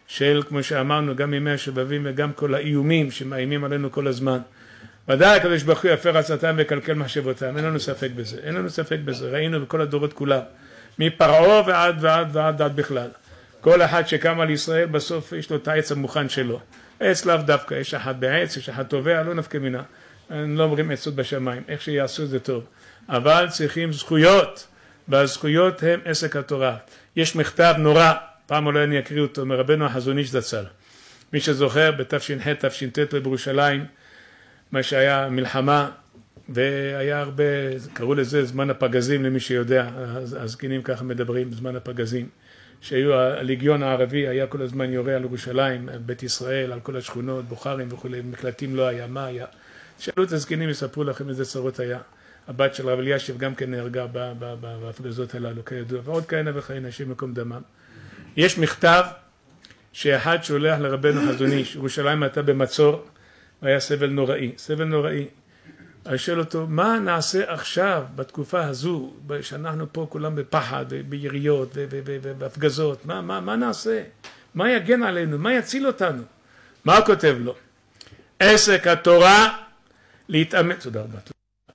של, כמו שאמרנו, גם ימי השבבים וגם כל האיומים שמאיימים עלינו כל הזמן. ודאי הקדוש ברוך הוא יפר עצתם ויקלקל מחשבותם, אין לנו ספק בזה, אין לנו ספק בזה, ראינו בכל הדורות כולם, מפרעה ועד ועד ועד ועד בכלל. כל אחד שקם על ישראל בסוף יש לו את העץ המוכן שלו. עץ לאו דווקא, יש אחד בעץ, יש אחד תובע, לא נפקא מינה. לא אומרים עצות בשמיים, איך שיעשו זה טוב. אבל צריכים זכויות, והזכויות הם עסק התורה. יש מכתב נורא, פעם אולי אני אקריא אותו, מרבנו החזון איש זצ"ל. מי שזוכר בתש"ח תש"ט בירושלים, מה שהיה מלחמה, והיה הרבה, קראו לזה זמן הפגזים למי שיודע, הזקנים ככה מדברים, זמן הפגזים, שהיו הליגיון הערבי, היה כל הזמן יורה על ירושלים, על בית ישראל, על כל השכונות, בוכרים וכו', מקלטים לא היה, מה היה? שאלו את הזקנים, יספרו לכם איזה צרות היה. הבת של רב אלישיב גם כן נהרגה בהפגזות הללו, כידוע, ועוד כהנה וכהנה, השם ייקום דמם. יש מכתב שאחד שולח לרבנו חזון איש, ירושלים הייתה במצור, והיה סבל נוראי, סבל נוראי. אני שואל אותו, מה נעשה עכשיו, בתקופה הזו, שאנחנו פה כולם בפחד, ביריות ובהפגזות, מה, מה, מה נעשה? מה יגן עלינו? מה יציל אותנו? מה הוא כותב לו? עסק התורה להתאמץ, תודה רבה.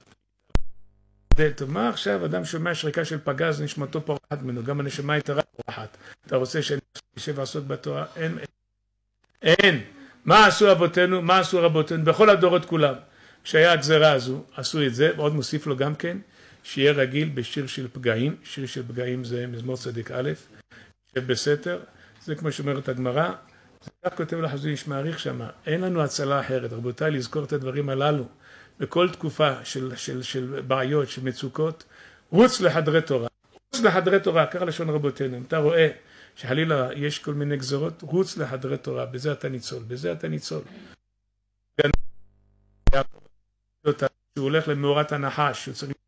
מה עכשיו, אדם שומע שריקה של פגז, נשמתו פורחת ממנו, גם הנשמה יתרה פורחת. אתה רוצה שנשב לעשות בתורה? אין, אין. מה עשו אבותינו? מה עשו רבותינו? בכל הדורות כולם. כשהיה הגזרה הזו, עשו את זה, ועוד מוסיף לו גם כן, שיהיה רגיל בשיר של פגעים, שיר של פגעים זה מזמור צדיק א', שבסתר, זה כמו שאומרת הגמרא, זה כך כותב לחזון איש מעריך שמה, אין לנו הצלה אחרת, רבותיי, לזכור את הדברים הללו, בכל תקופה של, של, של בעיות, של מצוקות, רוץ לחדרי תורה, רוץ לחדרי תורה, ככה לשון רבותינו, אם אתה רואה שחלילה יש כל מיני גזרות, רוץ לחדרי תורה, בזה אתה ניצול, בזה אתה ניצול. שהוא הולך למאורת הנחש, שהוא צריך...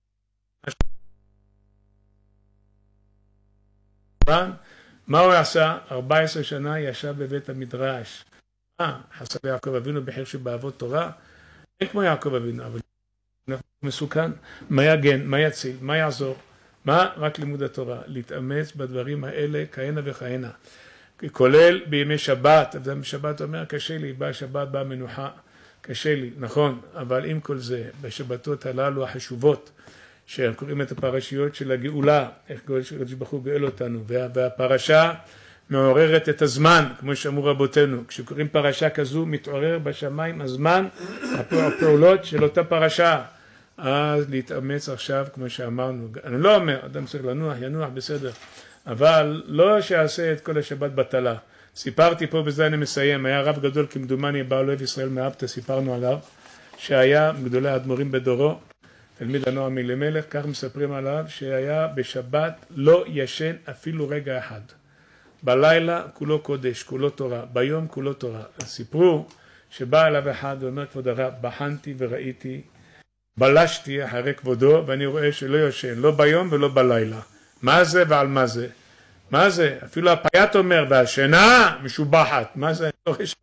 מה הוא עשה? ארבע עשרה שנה ישב בבית המדרש. אה, חסר יעקב אבינו בחיר שבאבות תורה? אין כמו יעקב אבינו, אבל מסוכן. מה יגן, מה יציל, מה יעזור? מה? רק לימוד התורה. להתאמץ בדברים האלה כהנה וכהנה. כולל בימי שבת, שבת אומר, קשה לי, באה שבת, באה מנוחה. קשה לי, נכון, אבל עם כל זה, בשבתות הללו החשובות, שקוראים את הפרשיות של הגאולה, איך הקדוש ברוך הוא גאל אותנו, והפרשה מעוררת את הזמן, כמו שאמרו רבותינו, כשקוראים פרשה כזו, מתעורר בשמיים הזמן, הפעולות של אותה פרשה, אז להתאמץ עכשיו, כמו שאמרנו, אני לא אומר, אדם צריך לנוח, ינוח, בסדר, אבל לא שיעשה את כל השבת בטלה. סיפרתי פה, בזה אני מסיים, היה רב גדול כמדומני, בעל אוהב ישראל מאבטה, סיפרנו עליו, שהיה מגדולי האדמו"רים בדורו, תלמיד הנועם אלימלך, כך מספרים עליו, שהיה בשבת לא ישן אפילו רגע אחד. בלילה כולו קודש, כולו תורה, ביום כולו תורה. סיפרו שבא אליו אחד ואומר, כבוד הרב, בחנתי וראיתי, בלשתי אחרי כבודו, ואני רואה שלא ישן, לא ביום ולא בלילה. מה זה ועל מה זה? מה זה? אפילו הפייט אומר, והשינה משובחת. מה זה?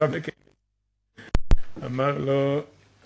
אמר לו,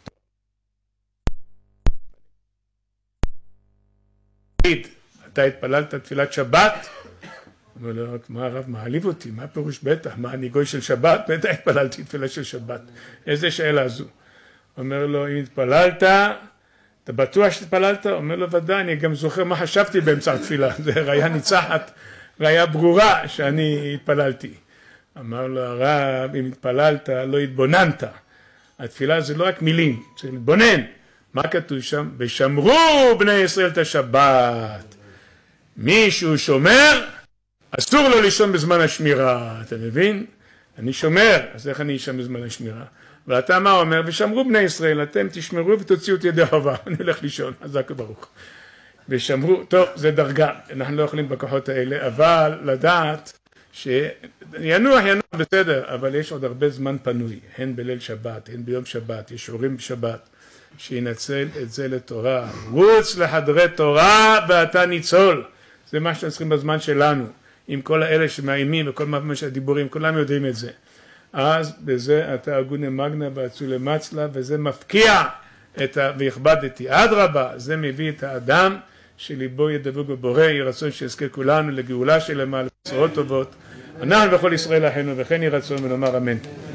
אתה התפללת תפילת שבת? אמר לו, מה הרב, מעליב אותי? מה פירוש בטח? מה, אני גוי של שבת? בטח התפללתי תפילה של שבת. איזה שאלה זו? אומר לו, אם התפללת, אתה בטוח שהתפללת? אומר לו, ודאי, אני גם זוכר מה חשבתי באמצע התפילה. זה ראיה ניצחת. ראיה ברורה שאני התפללתי. אמר לו הרב, אם התפללת, לא התבוננת. התפילה זה לא רק מילים, צריך להתבונן. מה כתוב שם? ושמרו בני ישראל את השבת. מישהו שומר, אסור לו לישון בזמן השמירה. אתה מבין? אני שומר, אז איך אני אשם בזמן השמירה? ואתה מה אומר? ושמרו בני ישראל, אתם תשמרו ותוציאו את ידי חובה. אני הולך לישון, חזק וברוך. ושמרו, טוב, זה דרגה, אנחנו לא יכולים בכוחות האלה, אבל לדעת שינוח ינוח בסדר, אבל יש עוד הרבה זמן פנוי, הן בליל שבת, הן ביום שבת, יש שיעורים בשבת, שינצל את זה לתורה, רוץ לחדרי תורה ואתה ניצול, זה מה שאתם צריכים בזמן שלנו, עם כל האלה שמאיימים וכל מה שהדיבורים, כולם יודעים את זה, אז בזה אתה אגונה מגנה ואצולה מצלה, וזה מפקיע את ה... והכבדתי, אדרבה, זה מביא את האדם שליבו ידבק בבורא, יהי רצון שיזכה כולנו לגאולה שלמה, לבשורות טובות, אנחנו וכל ישראל אחינו, וכן יהי רצון ונאמר אמן.